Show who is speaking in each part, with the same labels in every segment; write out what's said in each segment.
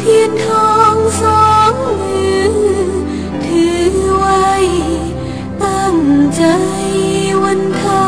Speaker 1: ทียนทองสองมือถือไว้ตั้งใจวันทา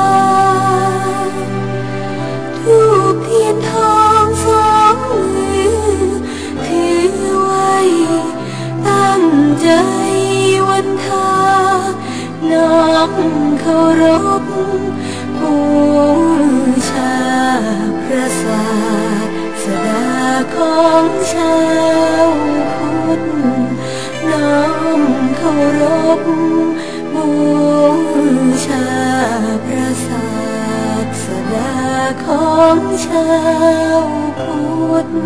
Speaker 1: ทูบเทียนทองสองมือถือไว้ตั้งใจวันทาน้อมเคารพบูชาพระศาสดาของชาวพุทธน้อมเคารพบูชาพระศาสดาของชาวพุทธ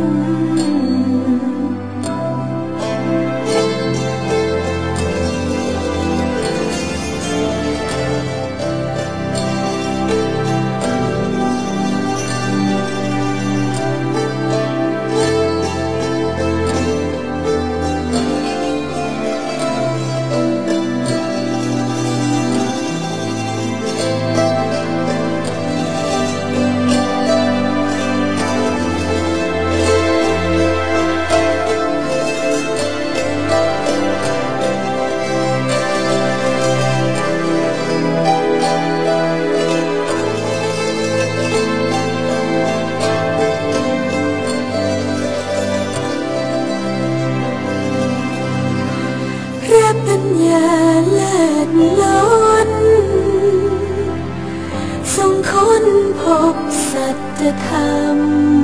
Speaker 1: ปัญญาเลิศล้นทรงค้นพบสัจธรรม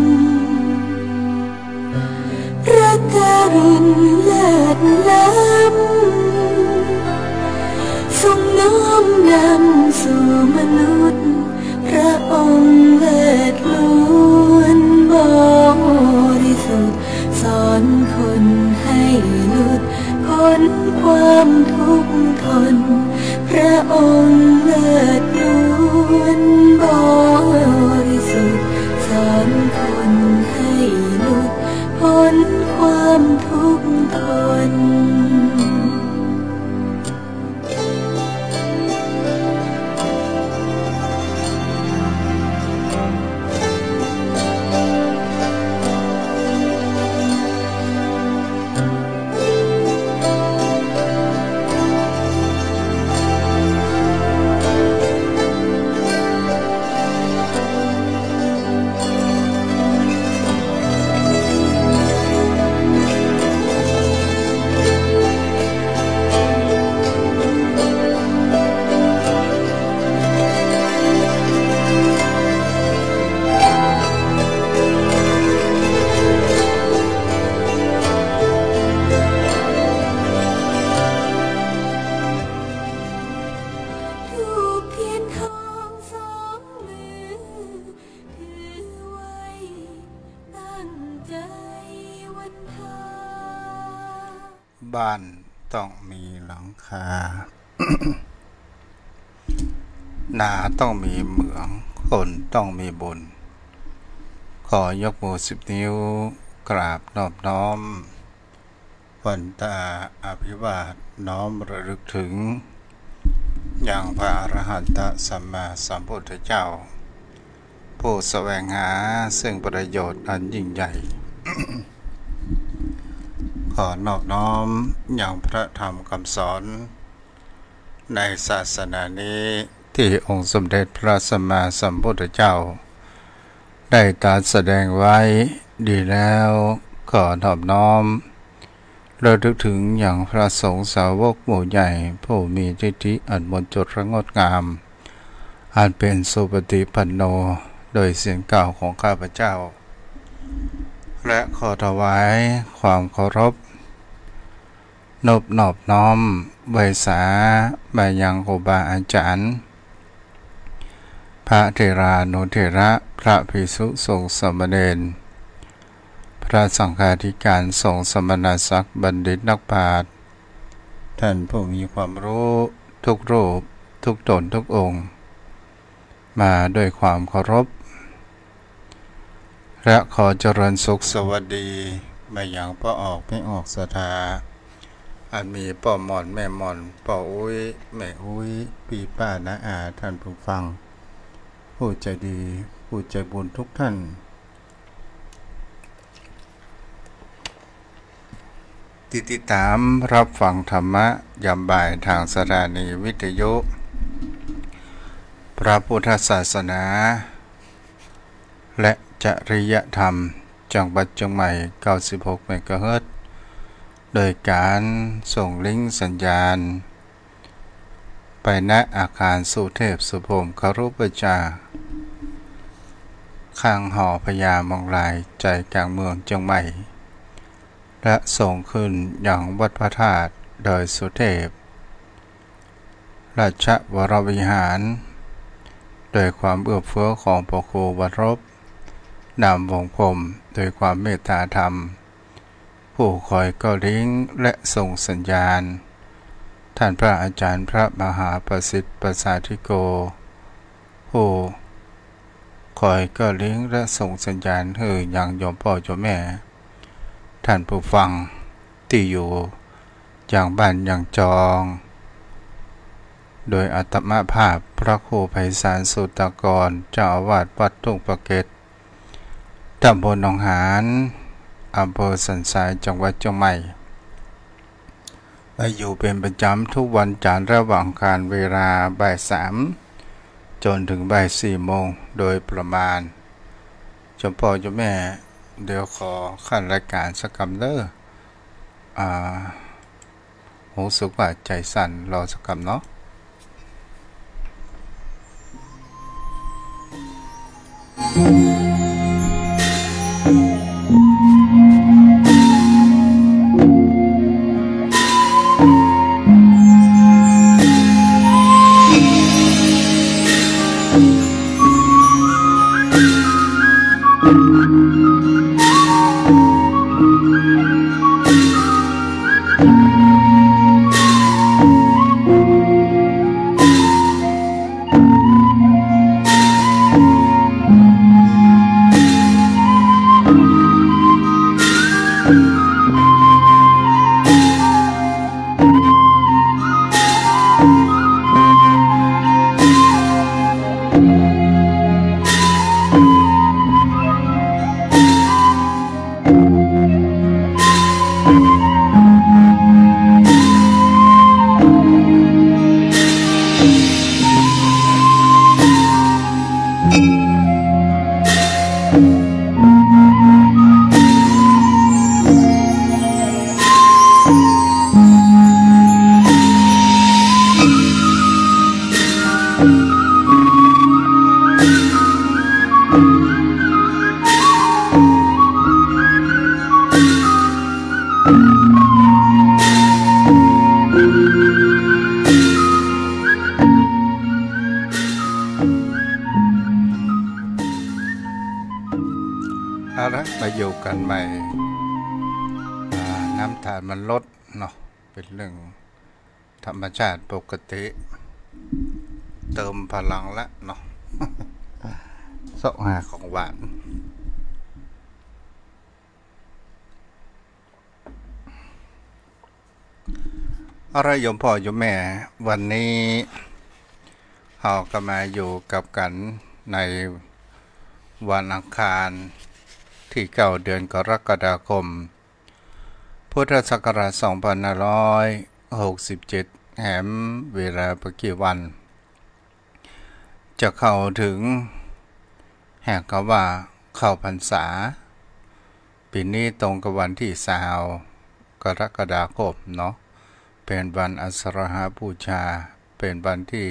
Speaker 1: พระกรุณเลิศล้ำทรงน้อมนำสู่มนุษย์พระองค์เลิศล้วนบริสุทธิ์สอนคนให้หลุดพ้นความทุกข์ทนพระองค์เลิศล้วนบริสุทธิ์สอนคนให้หลุดพ้นความทุกข์ทน
Speaker 2: บ้านต้องมีหลังคา นาต้องมีเหมืองคนต้องมีบุญขอยกมือ10 นิ้วกราบนอบน้อมวันตาอภิวาทน้อมระลึกถึงอย่างพระอรหันตสัมมาสัมพุทธเจ้าผู้แสวงหาซึ่งประโยชน์อันยิ่งใหญ่ ขอนอบน้อมอย่างพระธรรมคำสอนในศาสนานี้ที่องค์สมเด็จพระสัมมาสัมพุทธเจ้าได้ตรัสแสดงไว้ดีแล้วขอนอบน้อมระลึกถึงอย่างพระสงฆ์สาวกหมู่ใหญ่ผู้มีทิฏฐิอันมนจดระงดงามอันเป็นสุปฏิปันโนโดยเสียงกล่าวของข้าพเจ้าและขอถวายความเคารพนอบน้อมไหว้สาบายังครูบาอาจารย์พระเถรานุเถระพระภิกษุสงฆ์สามเณรพระสังฆาธิการสงฆ์สมณศักดิ์บัณฑิตนักปราชญ์ท่านผู้มีความรู้ทุกรูปทุกตนทุกองค์มาด้วยความเคารพและขอเจริญสุขสวัสดีมาอย่างพ่อออกไม่ออกศรัทธาอันมีพ่อหม่อนแม่หม่อนพ่ออุ้ยแม่อุ้ยพี่ป้าน้าอาท่านผู้ฟังผู้ใจดีผู้ใจบุญทุกท่านติดตามรับฟังธรรมะยามบ่ายทางสถานีวิทยุพระพุทธศาสนาและจริยธรรมจังหวัดเชียงใหม่96 เมกะเฮิรตซ์โดยการส่งลิงก์สัญญาณไปณอาคารสุเทพสุพรหมครุปจาข้างหอพญามองลายใจกลางเมืองเชียงใหม่และส่งขึ้นอย่างวัดพระธาตุโดยสุเทพราชวรวิหารโดยความเอื้อเฟื้อของพระครูวรบนามวงพรหมโดยความเมตตาธรรมผู้คอยก็ลิงก์และส่งสัญญาณท่านพระอาจารย์พระมหาประสิทธิ์ประสาธิโกผู้คอยก็ลิงก์และส่งสัญญาณให้อย่างโยมพ่อโยมแม่ท่านผู้ฟังที่อยู่อย่างบ้านอย่างจองโดยอาตมาภาพพระครูไพศาลสุตกรเจ้าอาวาสวัดทุ่งประเกตตำบลหนองหานอำเภอสันทรายจังหวัดเชียงใหม่มาอยู่เป็นประจำทุกวันจันทร์ระหว่างการเวลาบ่าย 3จนถึงบ่าย 4 โมงโดยประมาณเจ้าพ่อเจ้าแม่เดี๋ยวขอขั้นรายการสักคำเด้อหูสึกว่าใจสั่นรอสักคำเนาะเอาละมาอยู่กันใหม่น้ำทานมันลดเนาะเป็นเรื่องธรรมชาติปกติเติมพลังละเนาะเสาะหาของหวานอะไรโยมพ่อโยมแม่วันนี้เราก็มาอยู่กับกันในวันอังคารที่9 เดือนกรกฎาคมพุทธศักราช2567แหมเวลาประกี่วันจะเข้าถึงแหกก็ว่าเข้าพรรษาปีนี้ตรงกับวันที่20 กรกฎาคมเนาะเป็นวันอัสรหบูชาเป็นวันที่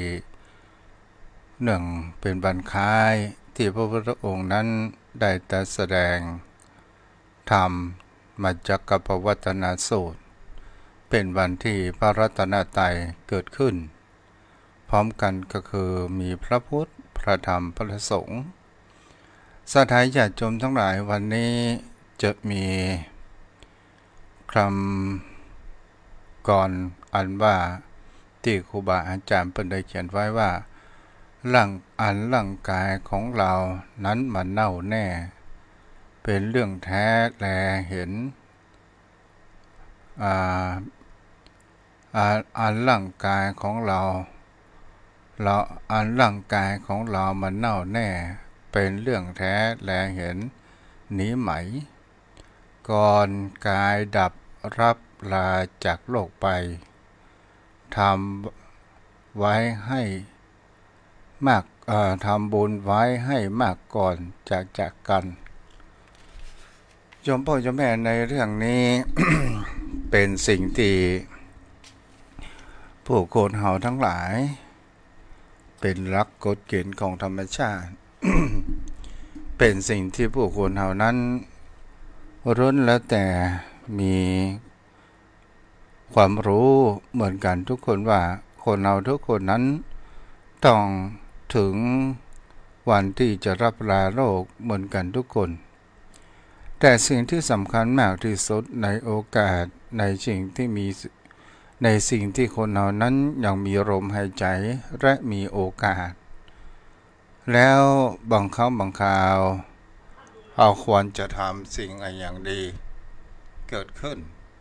Speaker 2: 1เป็นวันคล้ายที่พระพุทธองค์นั้นได้ตรัสแสดงธรรมมัจจกปวัตตนสูตรเป็นวันที่พระรัตนตรัยเกิดขึ้นพร้อมกันก็คือมีพระพุทธพระธรรมพระสงฆ์สถานญาติโยมทั้งหลายวันนี้จะมีคำก่อนอันว่าที่ครูบาอาจารย์เพิ่นได้เขียนไว้ว่าร่างกายของเรานั้นมันเน่าแน่เป็นเรื่องแท้แลเห็นร่างกายของเราร่างกายของเรามันเน่าแน่เป็นเรื่องแท้แลเห็นหนีไหมก่อนกายดับรับลาจากโลกไปทำไว้ให้มากทำบุญไว้ให้มากก่อนจากกันโยมพ่อโยมแม่ในเรื่องนี้ เป็นสิ่งที่ผู้คนเฮาทั้งหลายเป็นหลักกฎเกณฑ์ของธรรมชาติ เป็นสิ่งที่ผู้คนเฮานั้นล้วนแล้วแต่มีความรู้เหมือนกันทุกคนว่าคนเราทุกคนนั้นต้องถึงวันที่จะรับลาโลกเหมือนกันทุกคนแต่สิ่งที่สำคัญมากที่สุดในโอกาสในสิ่งที่คนเรานั้นยังมีลมหายใจและมีโอกาสแล้วบางครั้งบางคราวเราควรจะทำสิ่งอย่างดีเกิดขึ้น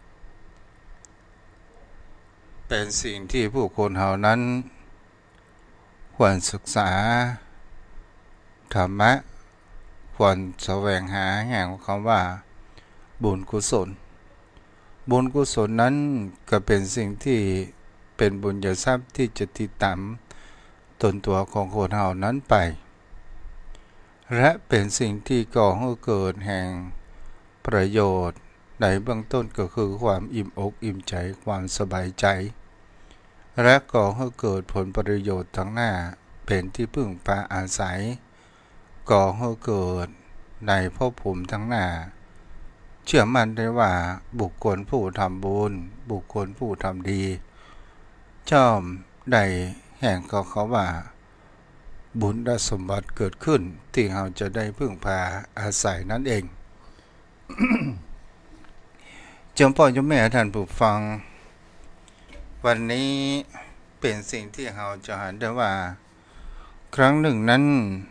Speaker 2: เป็นสิ่งที่ผู้คนเหล่านั้นควรศึกษาธรรมะควรแสวงหาแห่งคำว่าบุญกุศลบุญกุศลนั้นก็เป็นสิ่งที่เป็นบุญญาทรัพย์ที่จะติดตามตนตัวของคนเหล่านั้นไปและเป็นสิ่งที่ก่อให้เกิดแห่งประโยชน์ในเบื้องต้นก็คือความอิ่มอกอิ่มใจความสบายใจและก่อให้เกิดผลประโยชน์ทั้งหน้าเป็นที่พึ่งพาอาศัยก่อให้เกิดในภพภูมิทั้งหน้าเชื่อมั่นได้ว่าบุคคลผู้ทำบุญบุคคลผู้ทำดีย่อมได้แห่งเขาว่าบุญและสมบัติเกิดขึ้นที่เราจะได้พึ่งพาอาศัยนั่นเอง โยมพ่อโยมแม่ท่านผู้ฟังวันนี้เป็นสิ่งที่เราจะเห็นได้ว่าครั้งหนึ่งนั้น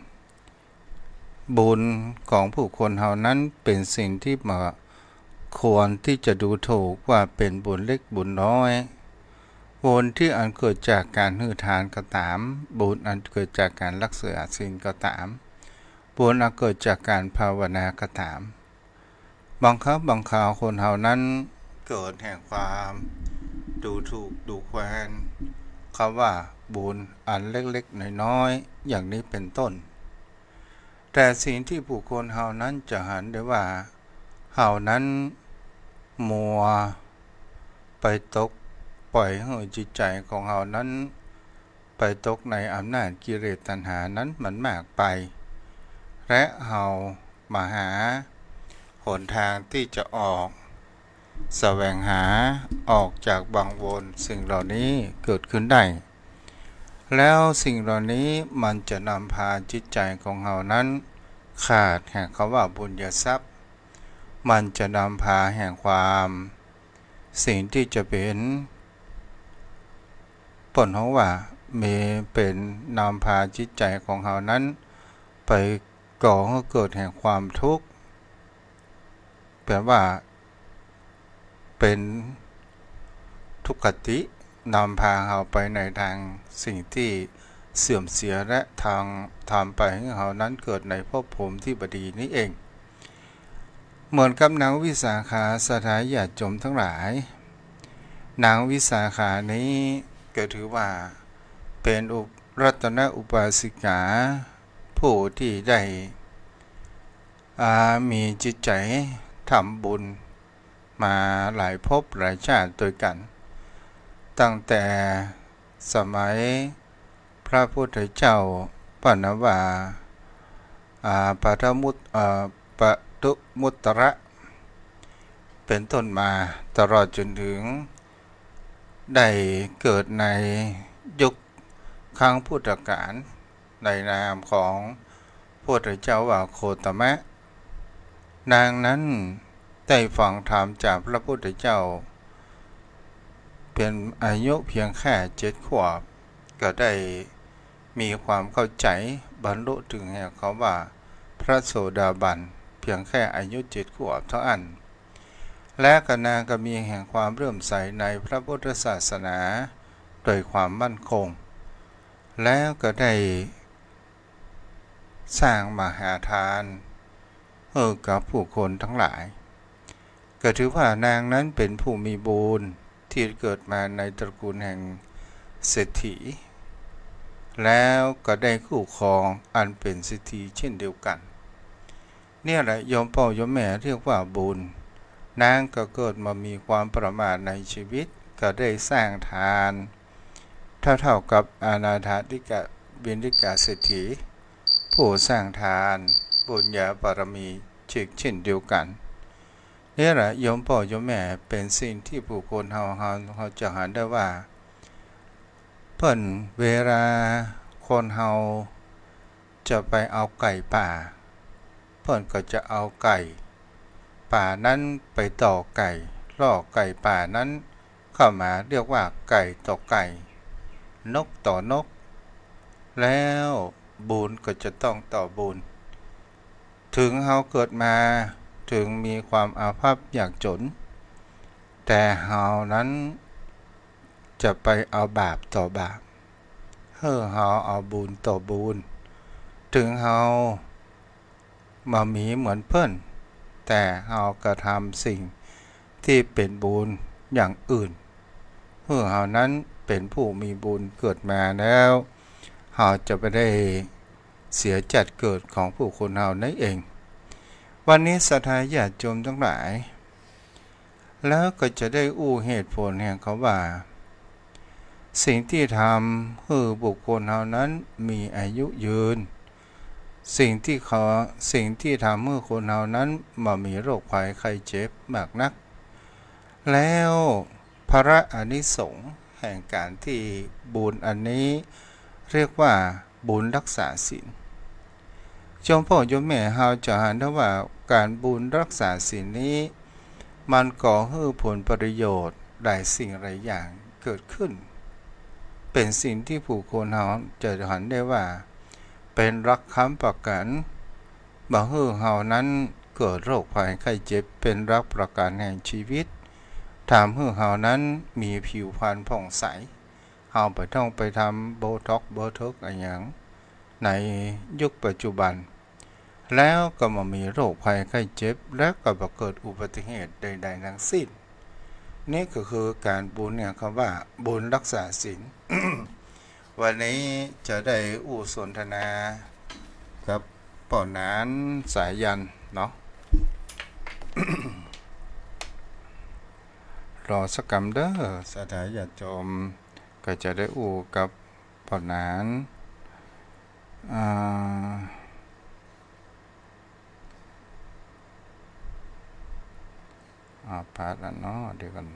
Speaker 2: บุญของผู้คนเรานั้นเป็นสิ่งที่ควรที่จะดูถูกว่าเป็นบุญเล็กบุญน้อยบุญที่อันเกิดจากการให้ทานก็ตามบุญอันเกิดจากการรักษาศีลก็ตามบุญอันเกิดจากการภาวนาก็ตามบางครั้งบางคราวคนเหล่านั้นเกิดแห่งความดูถูกดูแคลนคำว่าบุญอันเล็กๆน้อยๆอย่างนี้เป็นต้นแต่สิ่งที่ผู้คนเหล่านั้นจะเห็นได้ว่าเหล่านั้นมัวไปตกปล่อยให้จิตใจของเรานั้นไปตกในอำนาจกิเลสตัณหานั้นมันมากไปและเรามาหาหนทางที่จะออกแสวงหาออกจากวังวนสิ่งเหล่านี้เกิดขึ้นได้แล้วสิ่งเหล่านี้มันจะนำพาจิตใจของเรานั้นขาดแห่งคำว่าบุญญาทรัพย์มันจะนำพาแห่งความสิ่งที่จะเป็นผลของว่าเป็นนำพาจิตใจของเรานั้นไปก่อให้เกิดแห่งความทุกข์แปลว่าเป็นทุกขตินำพาเราไปในทางสิ่งที่เสื่อมเสียและทำไปให้เรานั้นเกิดในภพภูมิที่บดีนี้เองเหมือนกับนางวิสาขาสถาญาติโยมทั้งหลายนางวิสาขานี้ก็ถือว่าเป็นรัตนอุบาสิกาผู้ที่ได้มีจิตใจทำบุญมาหลายภพหลายชาติด้วยกันตั้งแต่สมัยพระพุทธเจ้าปณวาปทุมุตตระเป็นต้นมาตลอดจนถึงได้เกิดในยุคครั้งพุทธกาลในนามของพระพุทธเจ้าว่าโคตมะนางนั้นได้ฟังธรรมจากพระพุทธเจ้าเป็นอายุเพียงแค่7 ขวบก็ได้มีความเข้าใจบรรลุถึงแห่งคำว่าพระโสดาบันเพียงแค่อายุ7 ขวบเท่านั้นและก็นางก็มีแห่งความเริ่มใสในพระพุทธศาสนาโดยความมั่นคงแล้วก็ได้สร้างมหาทานกับผู้คนทั้งหลายก็ถือว่านางนั้นเป็นผู้มีบุญที่เกิดมาในตระกูลแห่งเศรษฐีแล้วก็ได้คู่ครองอันเป็นเศรษฐีเช่นเดียวกันเนี่ยแหละโยมพ่อโยมแม่เรียกว่าบุญนางก็เกิดมามีความประมาทในชีวิตก็ได้สร้างทานเท่ากับอานาถติกะบิณฑิกาเศรษฐีผู้สร้างทานบุญญาบารมีเช่นเดียวกันนี่แหละโยมพ่อโยมแม่เป็นสิ่งที่ผู้คนเฮาจะเห็นได้ว่าเพิ่นเวลาคนเฮาจะไปเอาไก่ป่าเพิ่นก็จะเอาไก่ป่านั้นไปต่อไก่ล่อไก่ป่านั้นเข้ามาเรียกว่าไก่ต่อไก่นกต่อนกแล้วบุญก็จะต้องต่อบุญถึงเฮาเกิดมาถึงมีความอาภัพยากจนแต่เฮานั้นจะไปเอาบาปต่อบาปเฮาเอาบุญต่อบุญถึงเฮามามีเหมือนเพิ่นแต่เฮากระทำสิ่งที่เป็นบุญอย่างอื่นเฮานั้นเป็นผู้มีบุญเกิดมาแล้วเฮาจะไปได้เสียจัดเกิดของผู้คนเฮานั่นเองวันนี้ศรัทธาญาติโยมทั้งหลายแล้วก็จะได้อู้เหตุผลแห่งเขาว่าสิ่งที่ทำให้บุคคลเฮานั้นมีอายุยืนสิ่งที่ทำให้คนเฮานั้นมามีโรคภัยไข้เจ็บมากนักแล้วพระอานิสงส์แห่งการที่บุญอันนี้เรียกว่าบุญรักษาศีลโยมพ่อโยมแม่เฮาจะเห็นได้ว่าการบุญรักษาศีลนี้มันก่อให้ผลประโยชน์หลายสิ่งหลายอย่างเกิดขึ้นเป็นสิ่งที่ผู้คนเฮาจะเห็นได้ว่าเป็นรักค้ำประกันบ่ให้เฮานั้นเกิดโรคภัยไข้เจ็บเป็นรักประกันแห่งชีวิตทำให้เฮานั้นมีผิวพรรณผ่องใสเฮาบ่ต้องไปทำโบท็อกอะไรอย่างในยุคปัจจุบันแล้วก็มามีโรคภัยไข้เจ็บและก็บ่เกิดอุบัติเหตุใดๆทั้งสิ้นนี่ก็คือการบุญเนี่ยคำว่าบุญรักษาศีล วันนี้จะได้อู้สนทนากับป่อนานสายยันเนาะ รอสักกำเด้อศรัทธาญาติโยมก็จะได้อู้กับป่อนานพาดแล้วเนาะเดี๋ยวกัน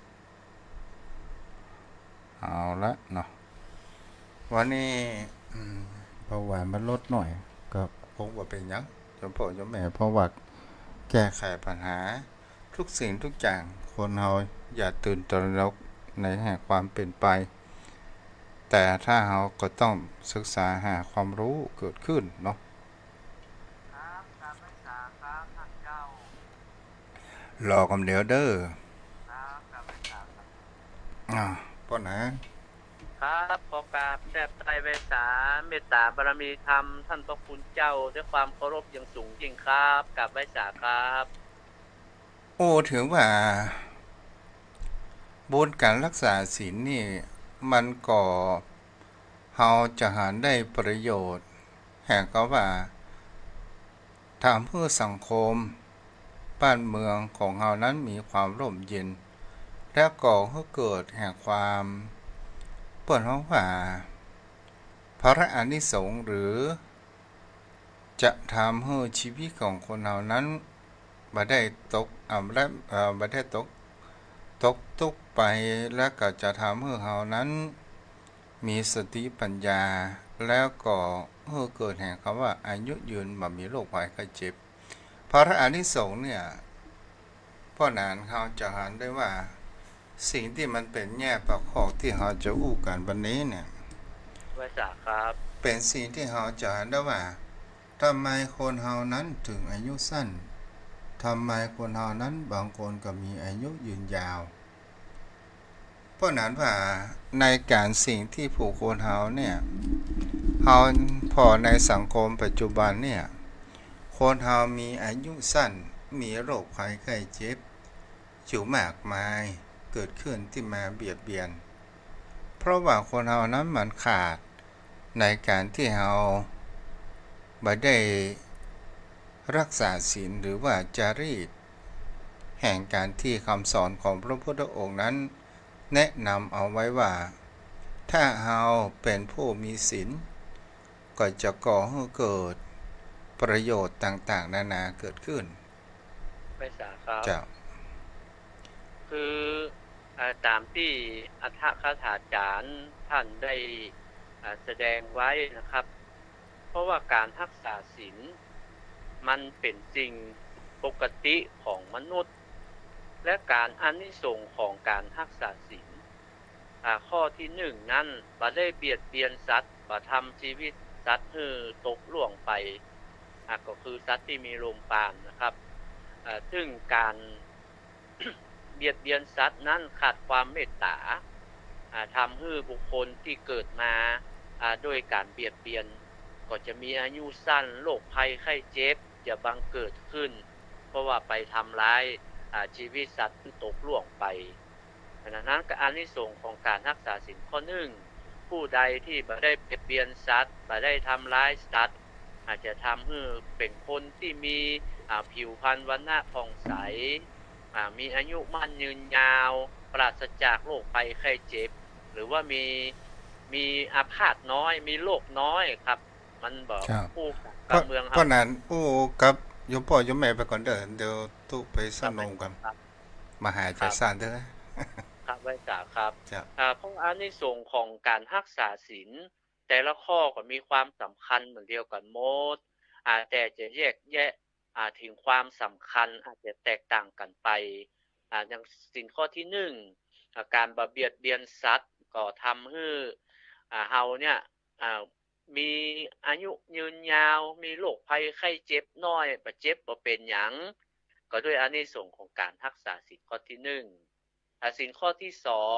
Speaker 2: เอาละเนาะวันนี้เบาหวานมันลดหน่อยก็คงว่าเป็นยังโยมพ่อโยมแม่เพราะว่าแก้ไขปัญหาทุกสิ่งทุกอย่างคนเฮาอย่าตื่นตระหนกในแห่งความเป็นไปแต่ถ้าเฮาก็ต้องศึกษาหาความรู้เกิดขึ้นเนาะรอคำเดียวเด้อป้อนนะครับ
Speaker 3: ขอกราบแด่ไตรไวสาเมตตาบารมีธรรมท่านพระคุณเจ้าด้วยความเคารพอย่างสูงยิ่งครับกราบไวสาครับ
Speaker 2: โอ้ถือว่าบุญการรักษาศีลนี่มันก็เฮาจะหาได้ประโยชน์แห่งก็ว่าทำเพื่อสังคมบ้านเมืองของเฮานั้นมีความร่มเย็นและก่อให้เกิดแห่งความเปิดห้องว่าพระอานิสงส์หรือจะทำให้ชีวิตของคนเฮานั้นบ่ได้ตกและบ่ได้ตกทุกข์ไปและก็จะทำให้เฮานั้นมีสติปัญญาแล้วก็ให้เกิดแห่งคำว่าอายุยืนบ่มีโรคภัยไข้เจ็บพระอานิสงส์เนี่ยพ่อนานเขาจะเห็นได้ว่าสิ่งที่มันเป็นแง่ประกอบที่เราจะอู้กันวันนี้เนี่ย
Speaker 3: ไว้จ้ะครับ
Speaker 2: เป็นสิ่งที่เราจะเห็นได้ว่าทำไมคนเฮานั้นถึงอายุสั้นทำไมคนเฮานั้นบางคนก็มีอายุยืนยาวเพราะนั้นว่าในการสิ่งที่ผู้คนเฮาเนี่ยเฮาพอในสังคมปัจจุบันเนี่ยคนเฮามีอายุสั้นมีโรคภัยไข้เจ็บอยู่มากมายเกิดขึ้นที่มาเบียดเบียนเพราะว่าคนเรานั้นมันขาดในการที่เราบ่ได้รักษาศีลหรือว่าจารีตแห่งการที่คำสอนของพระพุทธองค์นั้นแนะนำเอาไว้ว่าถ้าเราเป็นผู้มีศีลก็จะก่อให้เกิดประโยชน์ต่างๆนานาเกิดขึ้น
Speaker 3: ไม่ทราบครับ
Speaker 2: เจ้า
Speaker 3: คือตามที่อัฏฐคถาจารย์ท่านได้แสดงไว้นะครับเพราะว่าการรักษาศีลมันเป็นสิ่งปกติของมนุษย์และการอานิสงส์ของการรักษาศีลข้อที่1นั้นบ่ได้เบียดเบียนสัตว์บ่ทำชีวิตสัตว์ให้ตกล่วงไปก็คือสัตว์ที่มีลมปราณนะครับซึ่งการเบียดเบียนสัตว์นั้นขาดความเมตตาทำให้บุคคลที่เกิดมาโดยการเบียดเบียนก็จะมีอายุสั้นโรคภัยไข้เจ็บจะบังเกิดขึ้นเพราะว่าไปทำร้ายชีวิตสัตว์ที่ตกล่วงไปดังนั้นอานิสงส์ของการรักษาศีลข้อ1ผู้ใดที่บ่ได้เบียดเบียนสัตว์บ่ได้ทำร้ายสัตว์อาจจะทำให้เป็นคนที่มีผิวพรรณวรรณะผ่องใสมีอายุมั่นยืนยาวปราศจากโรคภัยไข้เจ็บหรือว่ามีอาพาธน้อยมีโรคน้อยครับมันบอกผู้กับเมือง
Speaker 2: เพราะนั้นผู้กับยมพ่อยมแม่ไปก่อนเดี๋ยวตู้ไปสนงกันมาหาใจซ่านเด้อ
Speaker 3: ครับไว้จ้าครับเพราะอานิสงส์ของการรักษาศีลแต่ละข้อก็มีความสำคัญเหมือนเดียวกันหมดแต่จะแยกแยะถึงความสำคัญอาจจะแตกต่างกันไปอย่างศีลข้อที่1การบ่เบียดเบียนสัตว์ก็ทำให้เฮาเนี่ยมีอายุยืนยาวมีโรคภัยไข้เจ็บน้อยบ่เจ็บบ่เป็นหยังก็ด้วยอานิสงส์ของการรักษาศีลข้อที่1ศีลข้อที่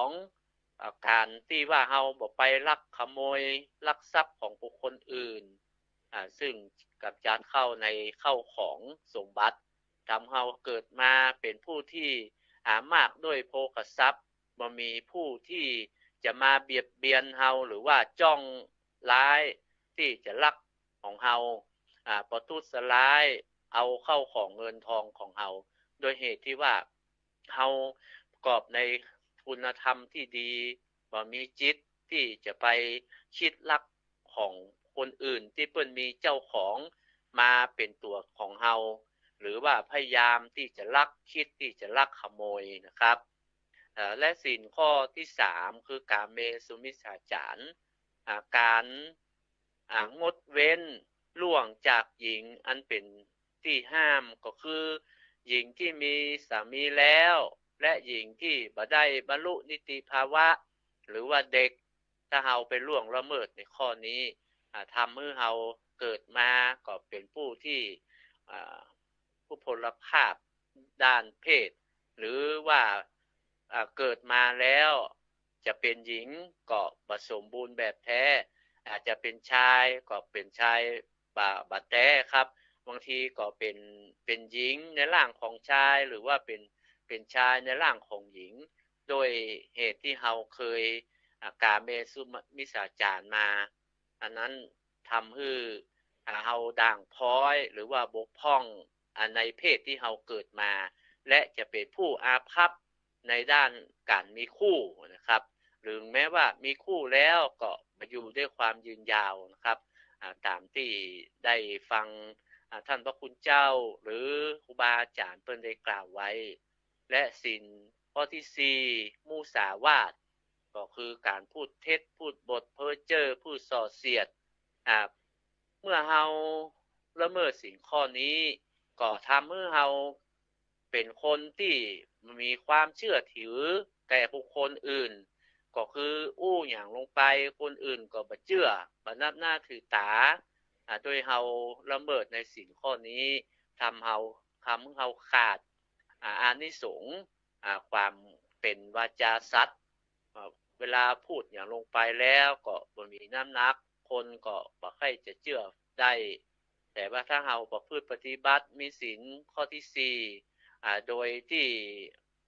Speaker 3: 2การที่ว่าเฮาบ่ไปลักขโมยลักทรัพย์ของบุคคลอื่นซึ่งกับจัดเข้าในเข้าของสมบัติทำเฮาเกิดมาเป็นผู้ที่มากด้วยโภคทรัพย์บ่มีผู้ที่จะมาเบียดเบียนเฮาหรือว่าจ้องร้ายที่จะลักของเฮาประทุษร้ายเอาเข้าของเงินทองของเฮาโดยเหตุที่ว่าเฮาประกอบในคุณธรรมที่ดีบ่มีจิตที่จะไปคิดลักของคนอื่นที่เพิ่นมีเจ้าของมาเป็นตัวของเฮาหรือว่าพยายามที่จะลักคิดที่จะลักขโมยนะครับและศีลข้อที่3คือกาเมสุมิจฉาจารการงดเว้นล่วงจากหญิงอันเป็นที่ห้ามก็คือหญิงที่มีสามีแล้วและหญิงที่บ่ได้บรรลุนิติภาวะหรือว่าเด็กถ้าเฮาไปล่วงละเมิดในข้อนี้ทำให้เฮาเกิดมาก็เป็นผู้ที่ผู้พลภาพด้านเพศหรือว่าเกิดมาแล้วจะเป็นหญิงก็บ่สมบูรณ์แบบแท้อาจจะเป็นชายก็เป็นชายบ่แท้ครับบางทีก็เป็นหญิงในร่างของชายหรือว่าเป็นชายในร่างของหญิงโดยเหตุที่เฮาเคยกาเมสุมิจฉาจารมาอันนั้นทำให้เฮาด่างพร้อยหรือว่าบกพร่องในเพศที่เฮาเกิดมาและจะเป็นผู้อาภัพในด้านการมีคู่นะครับหรือแม้ว่ามีคู่แล้วก็มาอยู่ด้วยความยืนยาวนะครับตามที่ได้ฟังท่านพระคุณเจ้าหรือครูบาอาจารย์เพิ่นได้กล่าวไว้และศีลข้อที่4มุสาวาทก็คือการพูดเท็จพูดบทเพ้อเจ้อพูดส่อเสียดเมื่อเฮาละเมิดศีลข้อนี้ก็ทำให้เฮาเป็นคนที่มีความเชื่อถือแก่บุคคลอื่นก็คืออู้หยังลงไปคนอื่นก็บ่เชื่อบ่นับหน้าถือตาโดยเฮาละเมิดในศีลข้อนี้ทำให้เฮาขาดอานิสงส์ความเป็นวาจาสัตย์เวลาพูดอย่างลงไปแล้วก็บ่มีน้ำหนักคนก็บ่ค่อยจะเชื่อได้แต่ว่าถ้าเฮาประพฤติปฏิบัติมีศีลข้อที่4โดยที่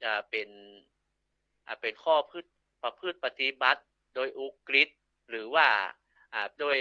Speaker 3: เป็นข้อประพฤติปฏิบัติโดยอุกฤษหรือว่าโดย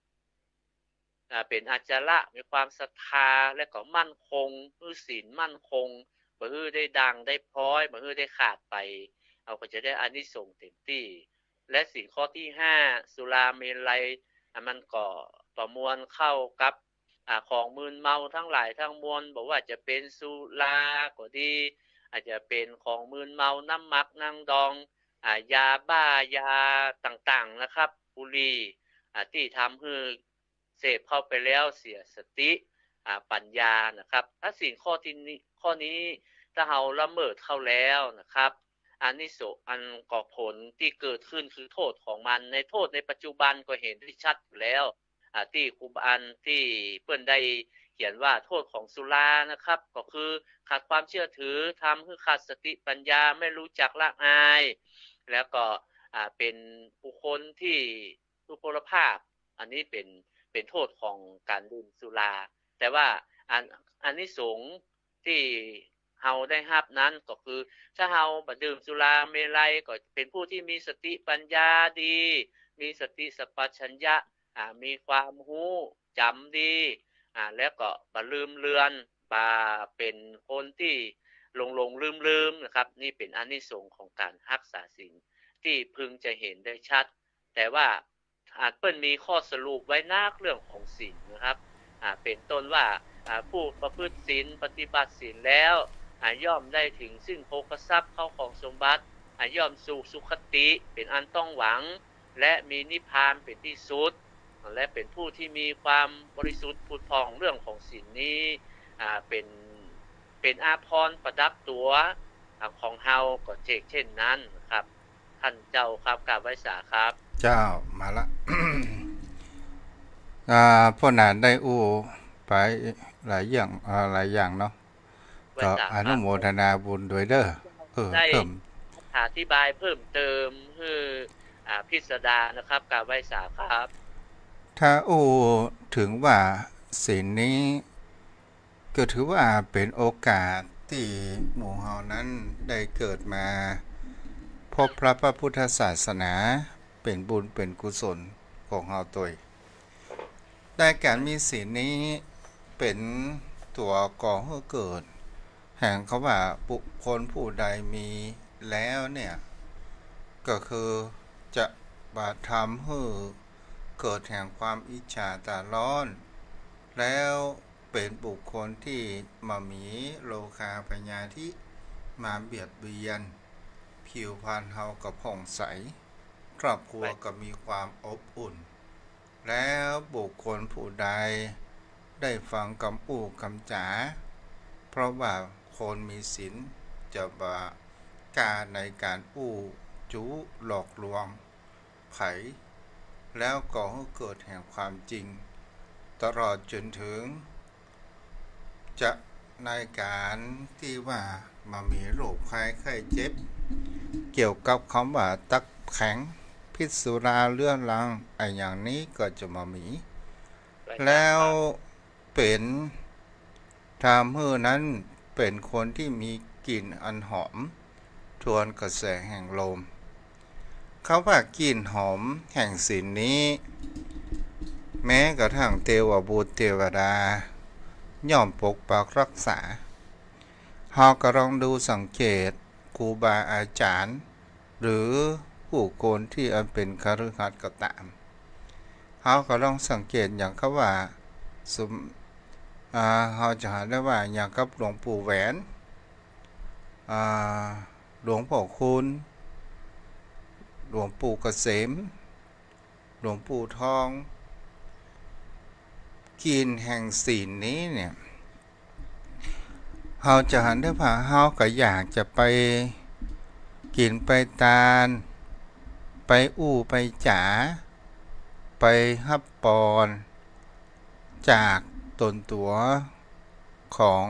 Speaker 3: เป็นอาจาระมีความศรัทธาและก็มั่นคงศีลมั่นคงบ่ฮื้อได้ดังได้พร้อยบ่ฮื้อได้ขาดไปเอาก็จะได้อานิสงส์เต็มที่และศีลข้อที่5สุราเมลัยมันก็ประมวลเข้ากับของมึนเมาทั้งหลายทั้งมวลบอกว่าจะเป็นสุราก็ดีอาจจะเป็นของมึนเมาน้ำมักนั่งดองยาบ้ายาต่างๆนะครับบุหรี่ที่ทำให้เสพเข้าไปแล้วเสียสติปัญญานะครับถ้าสิ่งข้อนี้ถ้าเราละเมิดเข้าแล้วนะครับอันนี้อันก่อผลที่เกิดขึ้นคือโทษของมันในโทษในปัจจุบันก็เห็นได้ชัดอยู่แล้วที่ครูบาที่เพิ่นได้เขียนว่าโทษของสุรานะครับก็คือขาดความเชื่อถือทำให้ขาดสติปัญญาไม่รู้จักละอายแล้วก็เป็นบุคคลที่ทุพพลภาพอันนี้เป็นโทษของการดื่มสุราแต่ว่าอันนี้สงที่เฮาได้รับนั้นก็คือถ้าเฮาบ่ดื่มสุราเมลัยก็เป็นผู้ที่มีสติปัญญาดีมีสติสัพพัญญะมีความรู้จำดีแล้วก็บ่ลืมเลือนบ่เป็นคนที่หลงลืมนะครับนี่เป็นอานิสงส์ของการรักษาศีลที่พึงจะเห็นได้ชัดแต่ว่าเปิ้นมีข้อสรุปไว้นักเรื่องของศีลนะครับเป็นต้นว่าผู้ประพฤติศีลปฏิบัติศีลแล้วย่อมได้ถึงซึ่งโภคทรัพย์เข้าของสมบัติย่อมสู่สุคติเป็นอันต้องหวังและมีนิพพานเป็นที่สุดและเป็นผู้ที่มีความบริสุทธิ์ผุดผ่องเรื่องของศีลนี้เป็นอาภรณ์ประดับตัวของเฮาก็เช่นนั้นครับท่านเจ้าครับกราบไหว้สาครับ
Speaker 2: เจ้ามาละ พ่อหนานได้อู้ไปหลายอย่างเนาะก็อนุโมทนาบุญด้วยเด้อเพิ่ม
Speaker 3: อธิบายเพิ่มเติมคือพิสดารนะครับกราบไหว้สาครับ
Speaker 2: ถ้าอู้ถึงว่าศีลนี้ก็ถือว่าเป็นโอกาสที่หมู่เฮานั้นได้เกิดมาพบพระพุทธศาสนาเป็นบุญเป็นกุศลของเฮาตัวแต่การมีศีลนี้เป็นตัวก่อให้เกิดแห่งเขาว่าบุคคลผู้ใดมีแล้วเนี่ยก็คือจะทำให้เกิดแห่งความอิจฉาตาร้อนแล้วเป็นบุคคลที่มามีโลคาพยาธิมาเบียดเบียนผิวพรรณเฮาก็ผ่องใสครอบครัวก็มีความอบอุ่นแล้วบุคคลผู้ใดได้ฟังคำอู้คำจ๋าเพราะว่าคนมีศีลจะบ่กล้าในการอู้จู้หลอกลวงไผแล้วก็ให้เกิดแห่งความจริงตลอดจนถึงจะในการที่ว่ามามีโรคภัยไข้เจ็บเกี่ยวกับคำว่าตักแข็งพิษสุราเลื่อนลังอย่างนี้ก็จะมามีแล้วเป็นทำให้นั้นเป็นคนที่มีกลิ่นอันหอมทวนกระแสแห่งลมเขาว่ากลิ่นหอมแห่งศีลนี้แม้กระทั่งเทวบุตรเทวดาย่อมปกปักรักษาเฮาก็ลองดูสังเกตครูบาอาจารย์หรือผู้คนที่อันเป็นคฤหัสถ์ก็ตามเฮาก็ลองสังเกตอย่างเขาว่าเฮาจะหาได้ว่าอย่างกับหลวงปู่แหวนหลวงพ่อคุณหลวงปู่เกษมหลวงปู่ทองกินแห่งศีลนี้เนี่ยเฮาจะหันได้ว่าเฮาก็อยากจะไปกินไปตาลไปอู้ไปจ๋าไปฮับปอนจากตนตัวของ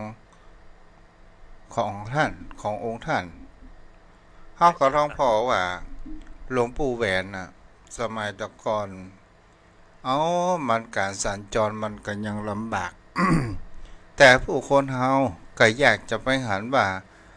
Speaker 2: ท่านขององค์ท่านเฮาก็ร้องพอว่าหลวงปู่แหวนน่ะสมัยตะก่อนมันการสัญจรมันก็ยังลำบาก แต่ผู้คนเฮาก็อยากจะไปหันว่า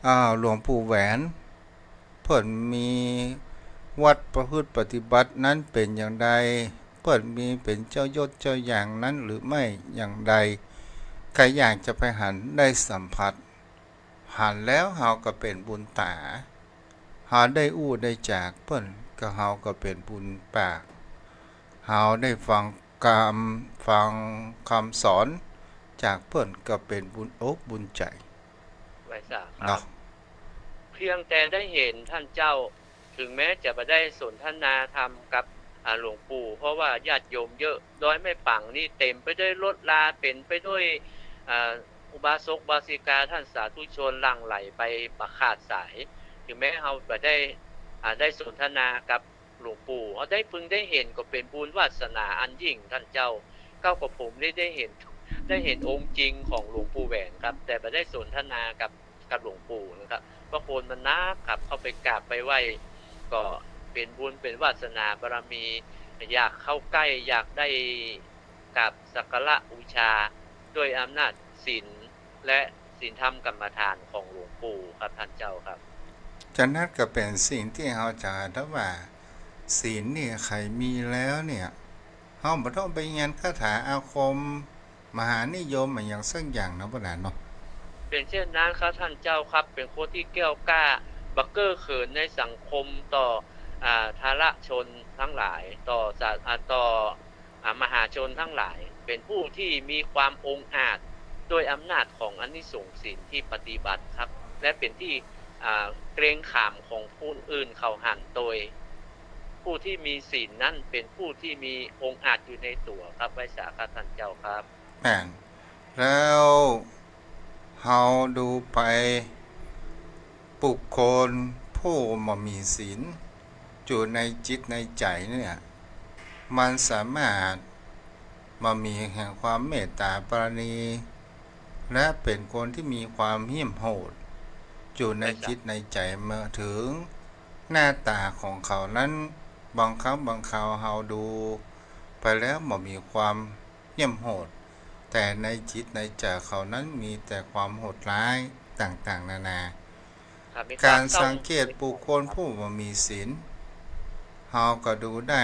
Speaker 2: หลวงปู่แหวนเพิ่นมีวัดประพฤติปฏิบัตินั้นเป็นอย่างใดเพิ่นมีเป็นเจ้ายศเจ้าอย่างนั้นหรือไม่อย่างใดใครอยากจะไปหันได้สัมผัสหันแล้วเฮาก็เป็นบุญตาเฮาได้อู้ได้จากเพิ่นก็เฮาก็เป็นบุญปากเฮาได้ฟังคำสอนจากเพิ่นก็เป็นบุญอกบุญใจ
Speaker 3: ไว้ซะครับเพียงแต่ได้เห็นท่านเจ้าถึงแม้จะบ่ได้สนทนาธรรมกับหลวงปู่เพราะว่าญาติโยมเยอะดอยแม่ปังนี่เต็มไปด้วยรถลาเป็นไปด้วยอุบาสกบาสิกาท่านสาธุชนหลั่งไหลไปประขาดสายถึงแม้เฮาบ่ได้สนทนากับหลวงปู่เฮาได้พึงได้เห็นก็เป็นบุญวาสนาอันยิ่งท่านเจ้าก้าวกับผมได้เห็นองค์จริงของหลวงปู่แหวนครับแต่บ่ได้สนทนากับหลวงปู่นะครับเพราะคนมันนักครับเข้าไปกราบไปไหว้ก็เป็นบุญเป็นวาสนาบารมีอยากเข้าใกล้อยากได้กับสักการะบูชาด้วยอำนาจศีลและศีลธรรมกรรมฐานของหลวงปู่ครับท่านเจ้าครับ
Speaker 2: ฉะนั้นก็เป็นสิ่งที่เฮาจะถ้าว่าศีลนี่ใครมีแล้วเนี่ยเฮาบ่ต้องไปเรียนคาถาอาคมมหานิยมอย่างสักอย่างนะบ่ล่ะเนาะ
Speaker 3: เป็นเช่นนั้นครับท่านเจ้าครับเป็นคนที่แก้วกล้าบักเก้อเขินในสังคมต่อทาระชนทั้งหลายต่อมหาชนทั้งหลายเป็นผู้ที่มีความองอาจโดยอำนาจของอานิสงส์ศีลที่ปฏิบัติครับและเป็นที่เกรงขามของผู้อื่นเขาหันโดยผู้ที่มีศีลนั้นเป็นผู้ที่มีองอาจอยู่ในตัวครับไว้สาขาท่านเจ้าครับ
Speaker 2: แม่นแล้วเฮาดูไปบุคคลผู้บ่มีศีลอยู่ในจิตในใจเนี่ยมันสามารถมามีแห่งความเมตตาปราณีและเป็นคนที่มีความเหี้ยมโหดอยู่ในจิตในใจเมื่อถึงหน้าตาของเขานั้นบางครั้งบางคราวเฮาดูไปแล้วบ่มีความเหี้ยมโหดแต่ในจิตในใจเขานั้นมีแต่ความโหดร้ายต่างๆนานาการสังเกตบุคคลผู้บ่มีศีลเฮาก็ดูได้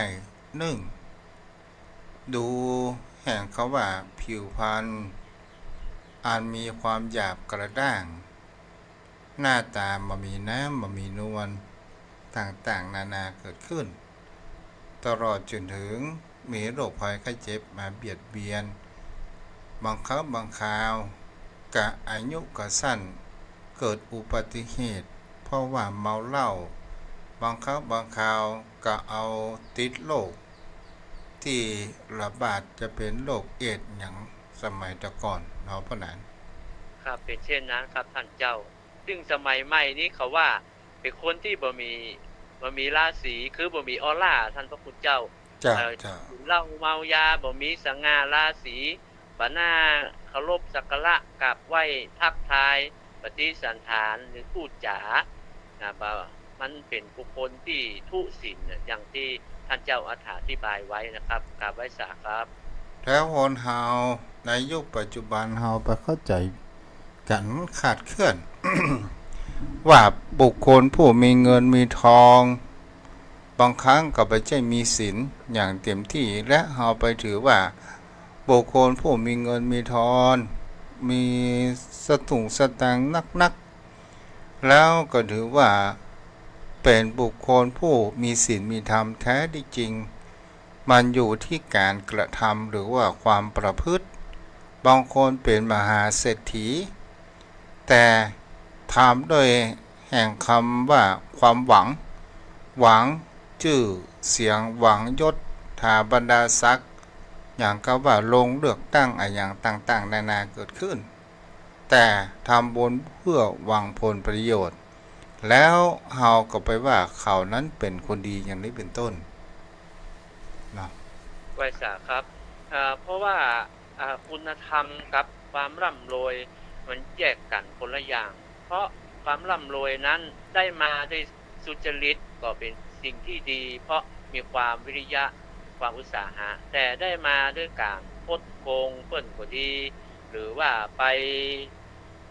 Speaker 2: 1ดูแห่งเขาว่าผิวพรรณอาจมีความหยาบกระด้างหน้าตาบ่มีน้ำบ่มีนวลต่างๆนานาเกิดขึ้นตลอดจนถึงมีโรคภัยไข้เจ็บมาเบียดเบียนบางครั้งบางคราวกะอายุก็สั้นเกิดอุบัติเหตุเพราะว่าเมาเหล้าบางครั้งบางคราวก็เอาติดโรคที่ระบาดจะเป็นโรคเอดส์อย่างสมัยแต่ก่อนเนาะพ่อนั้น
Speaker 3: ครับเป็นเช่นนั้นครับท่านเจ้าซึ่งสมัยใหม่นี้เขาว่าเป็นคนที่บ่มีราศีคือบ่มีออร่าท่านพระคุณเจ้าเหล้าเมายาบ่มีสง่าราศีบ่น่าเคารพสักการะกราบไหว้ทักทายปฏิสันถานหรือพูดจามันเป็นบุคคลที่ทุศีลอย่างที่ท่านเจ้าอธิบายไว้นะครับกราบไหว้สาครับ
Speaker 2: แล้วคนเฮาในยุคปัจจุบันเฮาไปเข้าใจกันขาดเคลื่อน ว่าบุคคลผู้มีเงินมีทองบางครั้งก็ไปใช้มีศีลอย่างเต็มที่และเฮาไปถือว่าบุคคลผู้มีเงินมีทองมีสตุงสตางค์นักๆแล้วก็ถือว่าเป็นบุคคลผู้มีศีลมีธรรมแท้ที่จริงมันอยู่ที่การกระทำหรือว่าความประพฤติบางคนเป็นมหาเศรษฐีแต่ถามโดยแห่งคำว่าความหวังชื่อเสียงหวังยศถาบรรดาศักดิ์อย่างก็ว่าลงเลือกตั้งอย่างต่างๆนานาเกิดขึ้นแต่ทำบุญเพื่อหวังผลประโยชน์แล้วเฮาก็ไปว่าเขานั้นเป็นคนดีอย่างนี้เป็นต้นนะ
Speaker 3: ไว้สาครับเพราะว่าคุณธรรมกับความร่ำรวยมันแยกกันคนละอย่างเพราะความร่ำรวยนั้นได้มาด้วยสุจริตก็เป็นสิ่งที่ดีเพราะมีความวิริยะความอุตสาหะแต่ได้มาด้วยการคดโกงเปิ้นก็ดีหรือว่าไป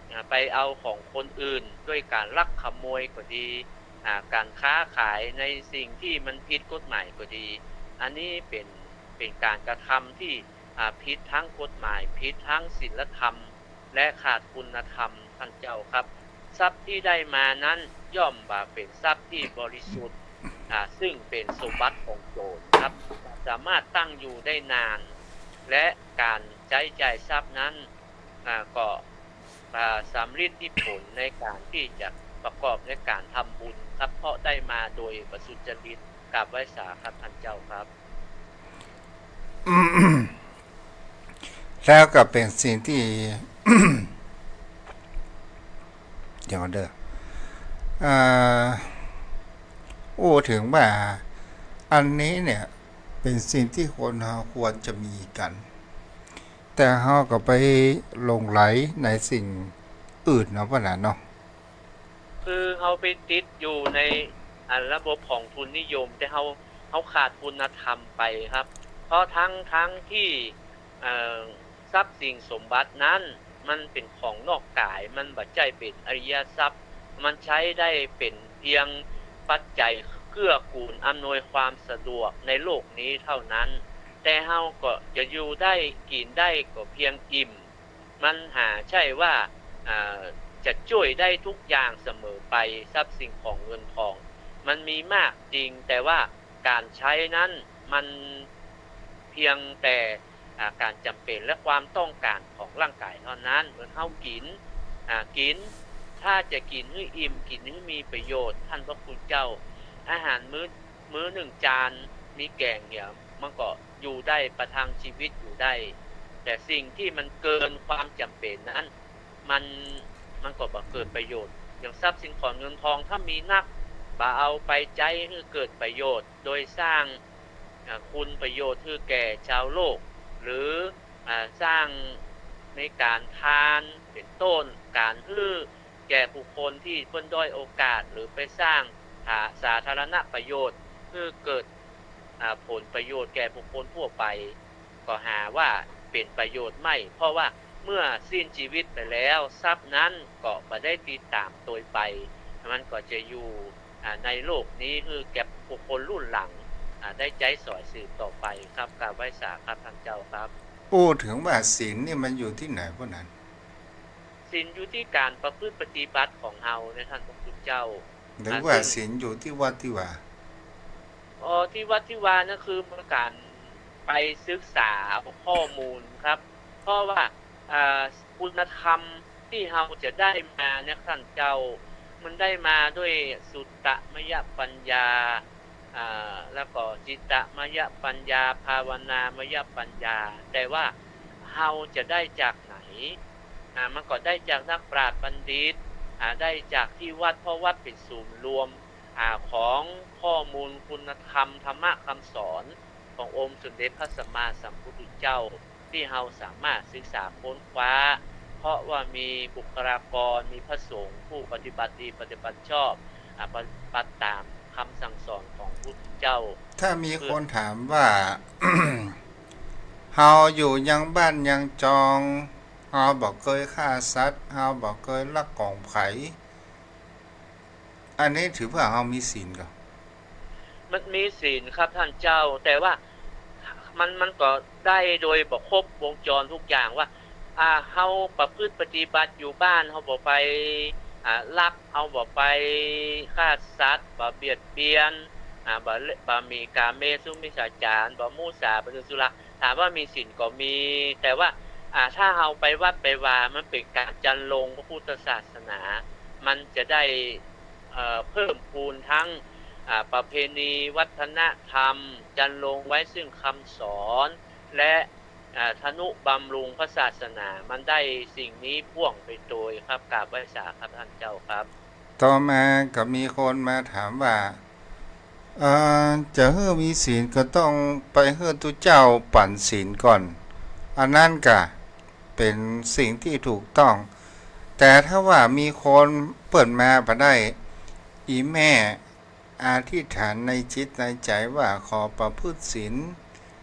Speaker 3: ไปเอาของคนอื่นด้วยการลักขโมยก็ดีการค้าขายในสิ่งที่มันผิดกฎหมายก็ดีอันนี้เป็นการกระทำที่ผิดทั้งกฎหมายผิดทั้งศีลธรรมและขาดคุณธรรมท่านเจ้าครับทรัพย์ที่ได้มานั้นย่อมเป็นทรัพย์ที่บริสุทธิ์ซึ่งเป็นสมบัติของโจรครับสามารถตั้งอยู่ได้นานและการใช้จ่ายทรัพย์นั้นก็สำฤทธิผลในการที่จะประกอบในการทำบุญครับเพราะได้มาโดยประสุจริตกับไว้สาครับท่านเจ้าครับ
Speaker 2: แล้วก็เป็นสิ่งที่ เดี๋ยวเด้อถึงว่าอันนี้เนี่ยเป็นสิ่งที่คนเราควรจะมีกันแต่เราก็ไปหลงไหลในสิ่งอื่นเนาะพ่อน่ะเนาะ
Speaker 3: คือเราไปติดอยู่ในระบบของทุนนิยมแต่เราขาดคุณธรรมไปครับเพราะทั้งที่ทรัพย์สิ่งสมบัตินั้นมันเป็นของนอกกายมันบ่ใช่เป็นอริยทรัพย์มันใช้ได้เป็นเพียงปัจจัยเกื้อกูลอำนวยความสะดวกในโลกนี้เท่านั้นแต่เฮาก็จะอยู่ได้กินได้ก็เพียงอิ่มมันใช่ว่าจะช่วยได้ทุกอย่างเสมอไปทรัพย์สิ่งของเงินทองมันมีมากจริงแต่ว่าการใช้นั้นมันเพียงแต่การจำเป็นและความต้องการของร่างกายเท่านั้นเหมือนเฮากินถ้าจะกินให้อิ่มกินให้มีประโยชน์ท่านพระคุณเจ้าอาหารมื้อหนึ่งจานมีแกงเนี่ยมันก็อยู่ได้ประทังชีวิตอยู่ได้แต่สิ่งที่มันเกินความจำเป็นนั้นมันก็บ่เกิดประโยชน์อย่างทรัพย์สินของเงินทองถ้ามีนักบ่เอาไปใช้ให้เกิดประโยชน์โดยสร้างคุณประโยชน์ให้แก่ชาวโลกหรือสร้างในการทานเป็นต้นการให้แก่บุคคลที่เพิ่นด้อยโอกาสหรือไปสร้างสาธารณประโยชน์เพื่อเกิดผลประโยชน์แก่บุคคลทั่วไปก็หาว่าเป็นประโยชน์ไม่เพราะว่าเมื่อสิ้นชีวิตไปแล้วทรัพย์นั้นก็บ่ได้ติดตามโดยไปมันก็จะอยู่ในโลกนี้คือแก่บุคคลรุ่นหลังได้ใจสอยสืบต่อไปครับกราบไหว้สาครับท่านเจ้าครับ
Speaker 2: ถึงว่าศีลนี่มันอยู่ที่ไหนพวกนั้น
Speaker 3: ศีลอยู่ที่การประพฤติปฏิบัติของเฮาในท่านพระคุณเจ้า
Speaker 2: หรือว่าศีลอยู่ที่วัดที่ว่า
Speaker 3: ที่วัดที่ว่านั่นคือการไปศึกษาข้อมูลครับเพราะว่าคุณธรรมที่เฮาจะได้มาเนี่ยท่านเจ้ามันได้มาด้วยสุตตมยปัญญาแล้วก็จิตตมยปัญญาภาวนามยปัญญาแต่ว่าเฮาจะได้จากไหนมันก็ได้จากนักปราชญ์บัณฑิตได้จากที่วัดเพราะวัดเป็นศูนย์รวมของข้อมูลคุณธรรมธรรมะคำสอนขององค์สมเด็จพระสัมมาสัมพุทธเจ้าที่เฮาสามารถศึกษาค้นคว้าเพราะว่ามีบุคลากรมีพระสงฆ์ผู้ปฏิบัติดีปฏิบัติชอบปฏิบัติตามคำสั่งสอนของพุทธเจ้า
Speaker 2: ถ้ามีคนถามว่า เฮาอยู่ยังบ้านยังจองเฮาบ่เคยฆ่าสัตว์เฮาบ่เคยลักของไผอันนี้ถือว่าเฮามีศีลก่อน
Speaker 3: มันมีศีลครับท่านเจ้าแต่ว่ามันก็ได้โดยบ่ครบวงจรทุกอย่างว่าเฮาประพฤติปฏิบัติอยู่บ้านเฮาบ่ไปลักเฮาบ่ไปฆ่าสัตว์บ่เบียดเบียนบ่มีกาเมสุมิจฉาจารบ่มุสาประพฤติสุราถามว่ามีศีลก็มีแต่ว่าถ้าเฮาไปวัดไปวามันเป็นการจันลงพระพุทธศาสนามันจะได้เพิ่มพูนทั้งประเพณีวัฒนธรรมจันลงไว้ซึ่งคำสอนและธนุบำรุงพระศาสนามันได้สิ่งนี้พ่วงไปโดยครับกราบไหว้สาครับท่านเจ้าครับ
Speaker 2: ต่อมาก็มีคนมาถามว่าจะให้มีศีลก็ต้องไปให้ตุเจ้าปั่นศีลก่อนอันนั้นก็เป็นสิ่งที่ถูกต้องแต่ถ้าว่ามีคนเปิดมาบ่ได้อีแม่อธิษฐานในจิตในใจว่าขอประพฤติศีล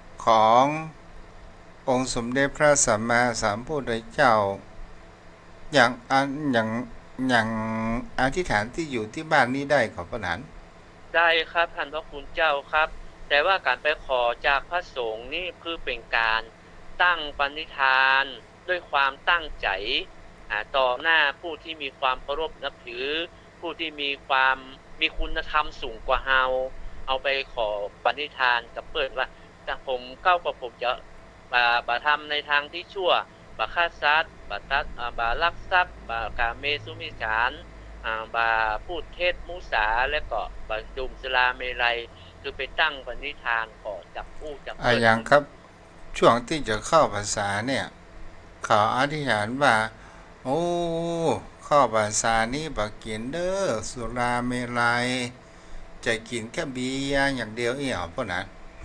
Speaker 2: ขององค์สมเด็จพระสัมมาสัมพุทธเจ้าอย่างอธิษฐานที่อยู่ที่บ้านนี้ได้ขอพระหนาน
Speaker 3: ได้ครับท่านพระคุณเจ้าครับแต่ว่าการไปขอจากพระสงฆ์นี่คือเป็นการตั้งปณิธานด้วยความตั้งใจต่อหน้าผู้ที่มีความเคารพนับถือผู้ที่มีคุณธรรมสูงกว่าเฮาเอาไปขอปณิธานกับเปิ้นว่าถ้าผมก้าวกับผมจะบ่ทำในทางที่ชั่วบ่ฆ่าสัตว์บ่ลักทรัพย์บ่กาเมสุมิจฉาบ่พูดเท็จมุสาและก็บ่ดื่มสุราเมรัยคือไปตั้งปณิธานขอจากผู้จากเปิ้น
Speaker 2: อย่างครับช่วงที่จะเข้าพรรษาเนี่ยเขาอธิษฐานว่าโอ้เข้าพรรษานี้บ่กินเด้อสุราเมรัยจะกินแค่เบียร์อย่างเดียวอีหยังพวกนั้น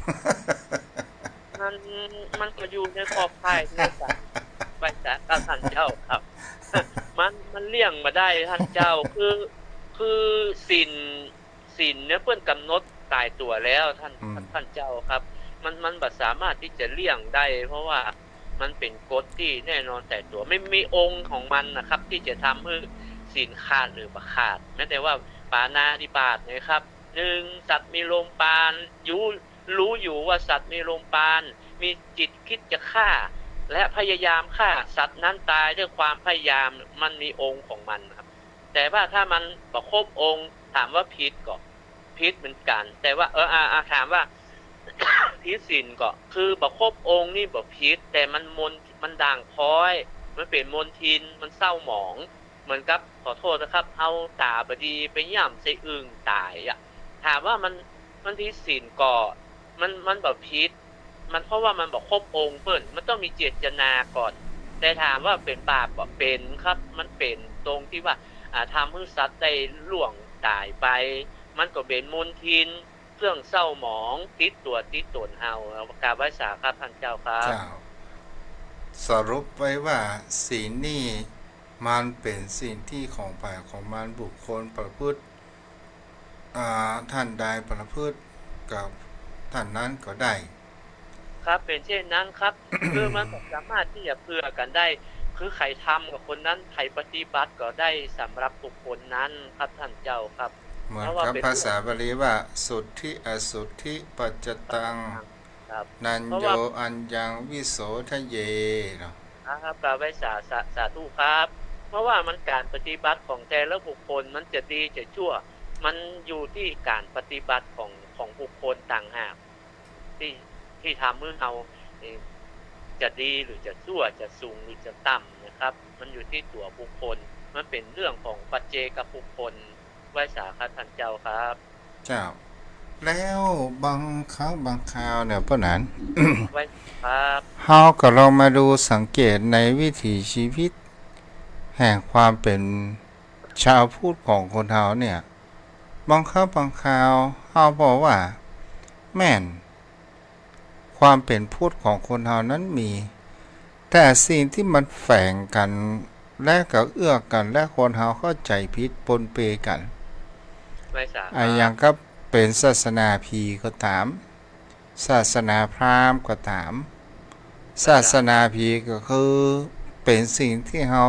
Speaker 3: มันก็อยู่ในขอบข่ายในสารไปจากท่านเจ้าครับมันเลี่ยงมาได้ท่านเจ้าคือศีลเนี่ยเพิ่นกำหนดตายตัวแล้วท่านเจ้าครับมันบ่สามารถที่จะเลี่ยงได้เพราะว่ามันเป็นกฎที่แน่นอนแต่ตัวไม่มีองค์ของมันนะครับที่จะทำให้ศีลขาดหรือบ่ขาดแม้แต่ว่าปาณาติบาตนะครับ1สัตว์มีลมปราณรู้อยู่ว่าสัตว์มีลมปราณมีจิตคิดจะฆ่าและพยายามฆ่าสัตว์นั้นตายด้วยความพยายามมันมีองค์ของมันครับแต่ว่าถ้ามันบ่ครบองค์ถามว่าผิดก็ผิดเหมือนกันแต่ว่าถามว่าผิดศีลก็คือบ่ครบองค์นี่บ่ผิดแต่มันด่างพร้อยมันเป็นมลทินมันเศร้าหมองเหมือนกับขอโทษนะครับเอาตาบดีไปย่ำใส่อึ่งตายถามว่ามันผิดศีลก็มันบ่ผิดมันเพราะว่ามันบ่ครบองค์เพิ่นมันต้องมีเจตนาก่อนแต่ถามว่าเป็นบาปบ่เป็นครับมันเป็นตรงที่ว่าทำให้สัตว์ได้ล่วงตายไปมันก็เป็นมลทินเครื่องเศร้าหมองติดตัวติดตนเฮากราบไหว้สาครับท่านเจ้าครับ
Speaker 2: สรุปไว้ว่าศีลนี่มันเป็นสิ่งที่ของฝ่ายของมันบุคคลประพฤติท่านใดประพฤติกับท่านนั้นก็ได้
Speaker 3: ครับเป็นเช่นนั้นครับ คือมันสามารถที่จะเพื่อกันได้คือใครทำกับคนนั้นใครปฏิบัติก็ได้สำหรับบุคคลนั้นครับท่านเจ้าครับ
Speaker 2: เหมือนคำภาษาบาลีว่าสุทธิอสุทธิปัจจตังนันโยอัญญังวิโสทะเยเนาะ
Speaker 3: ครับกราบไหว้สาธุครับเพราะว่ามันการปฏิบัติของแต่ละบุคคลมันจะดีจะชั่วมันอยู่ที่การปฏิบัติของบุคคลต่างหากที่ทำเมื่อเราจะดีหรือจะชั่วจะสูงหรือจะต่ำนะครับมันอยู่ที่ตัวบุคคลมันเป็นเรื่องของปัจเจกบุคคลไหว้สาธุท่านเจ้าครับ
Speaker 2: เจ้าแล้วบางครั้งบางคราวเนี่ยพ่อหนาน
Speaker 3: ไหว้ครับ
Speaker 2: เฮาก็ลองมาดูสังเกตในวิถีชีวิตแห่งความเป็นชาวพุทธของคนเฮาเนี่ยบางครั้งบางคราวเฮาบอกว่าแม่นความเป็นพุทธของคนเฮานั้นมีแต่สิ่งที่มันแฝงกันและก็เอื้อกันและคนเฮาเข้าใจผิดปนเปกันอย่างก็เป็นศาสนาพีก็ตามศาสนาพราหมณ์ก็ตามศาสนาพีก็คือเป็นสิ่งที่เฮา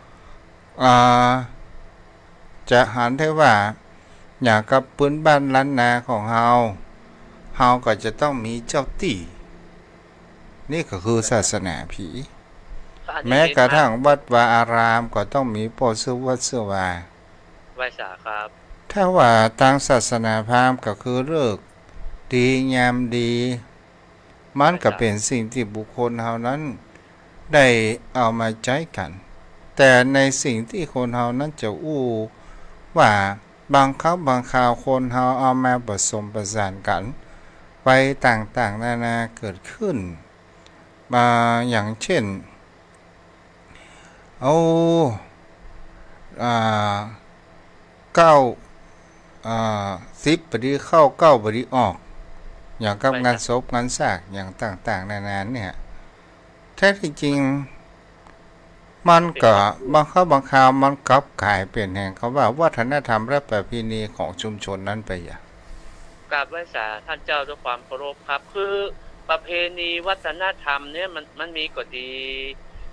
Speaker 2: จะหันได้ว่าอย่างกับพื้นบ้านล้านนาของเฮาก็จะต้องมีเจ้าตี้นี่ก็คือศาสนาผีแม้กระทั่งวัดวาอารามก็ต้องมีโพธิวัดเสวา
Speaker 3: ไหว้สาครับ
Speaker 2: ถ้าว่าทางศาสนาพราหมณ์ก็คือฤกษ์ดียามดีมันก็เป็นสิ่งที่บุคคลเฮานั้นได้เอามาใช้กันแต่ในสิ่งที่คนเฮานั้นจะว่าบางครั้งบางคราวคนเฮาเอามาผสมประสานกันไปต่างๆนานาเกิดขึ้นมาอย่างเช่นเอา10บดีเข้า9บดีออกอย่างกับงานศพงานซากอย่างต่างๆนานาเนี่ยแท้ที่จริงมันก็บางครั้งบางคราวมันกลับกลายเป็นแห่งเขาว่าวัฒนธรรมและประเพณีของชุมชนนั้นไปอย่าง
Speaker 3: กราบไหว้สาท่านเจ้าด้วยความเคารพครับคือประเพณีวัฒนธรรมเนี่ยมันมีก็ดี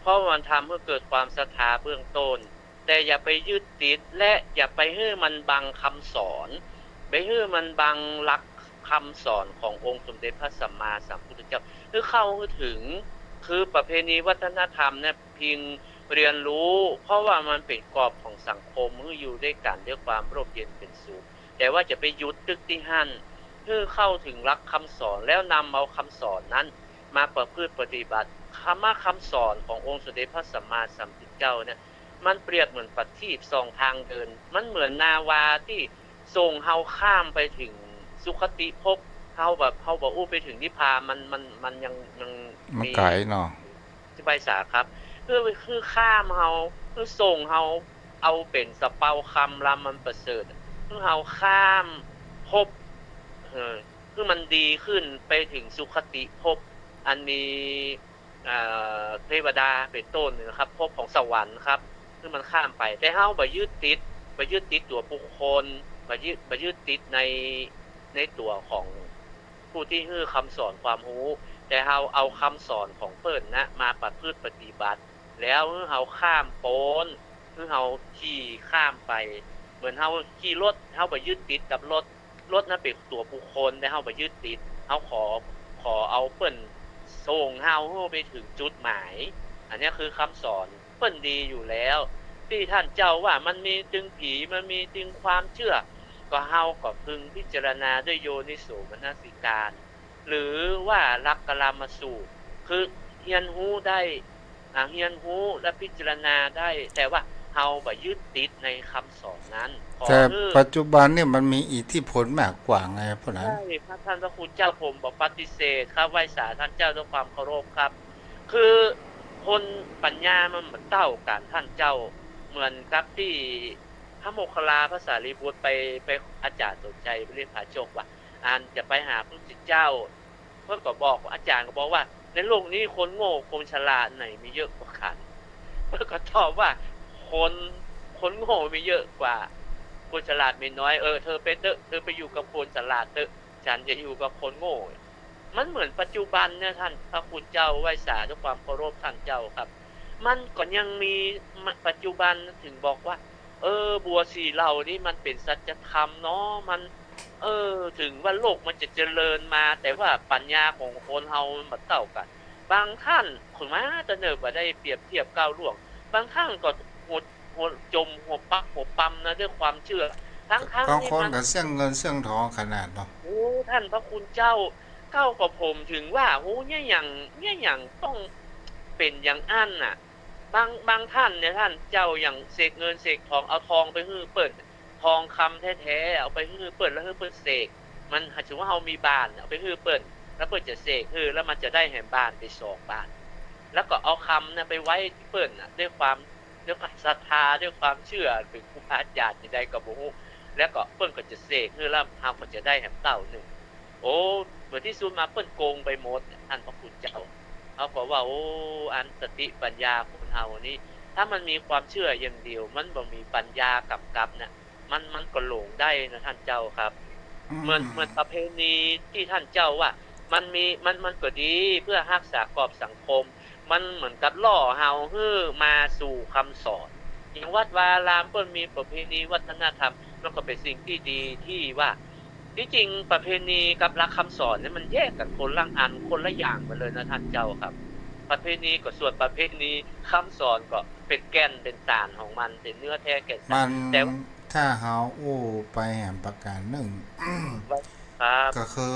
Speaker 3: เพราะมันทำให้เกิดความศรัทธาเบื้องต้นแต่อย่าไปยึดติดและอย่าไปให้มันบังคำสอนไปให้มันบังหลักคำสอนขององค์สมเด็จพระสัมมาสัมพุทธเจ้าคือเข้าถึงคือประเพณีวัฒนธรรมเนี่ยเพียงเรียนรู้เพราะว่ามันเป็นกรอบของสังคมเมื่ออยู่ด้วยกันด้วยความร่มเย็นเป็นสุขแต่ว่าจะไปยุดตึกที่หั่นเพื่อเข้าถึงหลักคำสอนแล้วนำเอาคำสอนนั้นมาประพฤติปฏิบัติคำสอนขององค์สมเด็จพระสัมมาสัมพุทธเจ้าเนี่ยมันเปรียบเหมือนประทีปส่องทางเดินมันเหมือนนาวาที่ส่งเฮาข้ามไปถึงสุคติภพเฮาแบบอู้ไปถึงนิพพานมันยัง
Speaker 2: มีไกลเนาะ
Speaker 3: ที่ใบสาครับคือข้ามเฮาคือส่งเฮาเอาเป็นสเปาคำลำมันประเสริฐคือเฮาข้ามภพคือมันดีขึ้นไปถึงสุคติภพอันมีเทวดาเป็นต้นนะครับภพของสวรรค์ครับคือมันข้ามไปแต่เฮาบ่ยึดติดตัวบุคคลบ่ยึดติดในตัวของผู้ที่ฮื้อคำสอนความรู้แต่เฮาเอาคำสอนของเพิ่นนะมาประพฤติปฏิบัติแล้วเฮาข้ามโป้นคือเฮาขี่ข้ามไปเหมือนเฮาขี่รถเฮาบ่ยึดติดกับรถนั้นเป็นตัวบุคคลแต่เฮาบ่ยึดติดเฮาขอเอาเพิ่นส่งเฮาไปถึงจุดหมายอันนี้คือคำสอนเพิ่นดีอยู่แล้วที่ท่านเจ้าว่ามันมีตึงผีมันมีตึงความเชื่อก็เฮาก็พึงพิจารณาด้วยโยนิโสมนสิการหรือว่าลักกลามาสูตรคือเรียนรู้ได้เรียนรู้และพิจารณาได้แต่ว่าเฮาบ่ยึดติดในคำสอนนั้น
Speaker 2: แต่ปัจจุบันเนี่ยมันมีอิทธิพลมากกว่าไงเพราะนั้น
Speaker 3: ใช่พระท่านพระคุณเจ้าผมบ่ปฏิเสธครับไหว้สาท่านเจ้าด้วยความเคารพครับคือคนปัญญามันเหมือนเต้ากันท่านเจ้าเหมือนกับที่พระโมคคัลลาพระสารีบุตรไปอาจารย์สนใจไปเรียนผาโจกว่าจะไปหาพระพุทธเจ้าเพิ่นก็บอกอาจารย์ก็บอกว่าในโลกนี้คนโง่คนฉลาดไหนมีเยอะกว่ากันเพิ่นก็ตอบว่าคนโง่มีเยอะกว่าคนฉลาดมีน้อยเธอไปอยู่กับคนฉลาดเถอะฉันจะอยู่กับคนโง่มันเหมือนปัจจุบันเนี่ยท่านพระคุณเจ้าไหว้สาด้วยความเคารพท่านเจ้าครับมันก็ยังมีปัจจุบันถึงบอกว่าบัวสีเหล่านี่มันเป็นสัจธรรมเนาะมันถึงว่าโลกมันจะเจริญมาแต่ว่าปัญญาของคนเฮามันบ่เท่ากันบางท่านคนมาจะเนิบบ่ได้เปรียบเทียบก้าวล่วงบางท่านก็หัวจมหัวปักหัวปั๊มนะด้วยความเชื่อทั้ง
Speaker 2: นี่คนก็เสี่ยงเงินเสี่ยงทองขนาดเนาะ
Speaker 3: โอ้ท่านพระคุณเจ้าก้าวกับผมถึงว่าโอ้เนี่ยอย่างต้องเป็นอย่างอั้นน่ะบางท่านเนี่ยท่านเจ้าอย่างเสกเงินเสกทองเอาทองไปฮื้อเปิ้นทองคำแท้ๆเอาไปฮื้อเปิ้นแล้วฮื้อเปิ้นเสกมันถือว่าเฮามีบ้านเอาไปฮื้อเปิ้นแล้วเปิ้นจะเสกฮื้อแล้วมันจะได้แห่งบ้านไป2บ้านแล้วก็เอาคำน่ะไปไว้ที่เปิ้นน่ะด้วยความศรัทธาด้วยความเชื่อเป็นครูบาอาจารย์ใดก็บ่ฮู้แล้วก็เปิ้นก็จะเสกฮื้อแล้วเฮาก็จะได้แห่งเต้านึงโอ้เมื่อที่สุดมาเปิ้นโกงไปหมดท่านพระคุณเจ้าเขาก็ว่าโอ้อันสติปัญญาคนเฮานี่ถ้ามันมีความเชื่ออย่างเดียวมันบ่มีปัญญากำกับน่ะมันก็หลงได้นะท่านเจ้าครับเหมือนประเพณีที่ท่านเจ้าว่ามันก็ดีเพื่อรักษากรอบสังคมมันเหมือนกับล่อเฮาให้มาสู่คำสอนอย่างวัดวาอารามเพิ่นมีประเพณีวัฒนธรรมมันก็เป็นสิ่งที่ดีที่ว่าที่จริงประเพณีกับหลักคำสอนเนี่ยมันแยกกันคนละอันคนละอย่างไปเลยนะท่านเจ้าครับประเพณีก็ส่วนประเพณีคำสอนก็เป็นแก่นเป็นสารของมันเป็นเนื้อแท้แก่นสาร
Speaker 2: แต่ถ้าเฮาไปแห่งประการหนึ่งก็คือ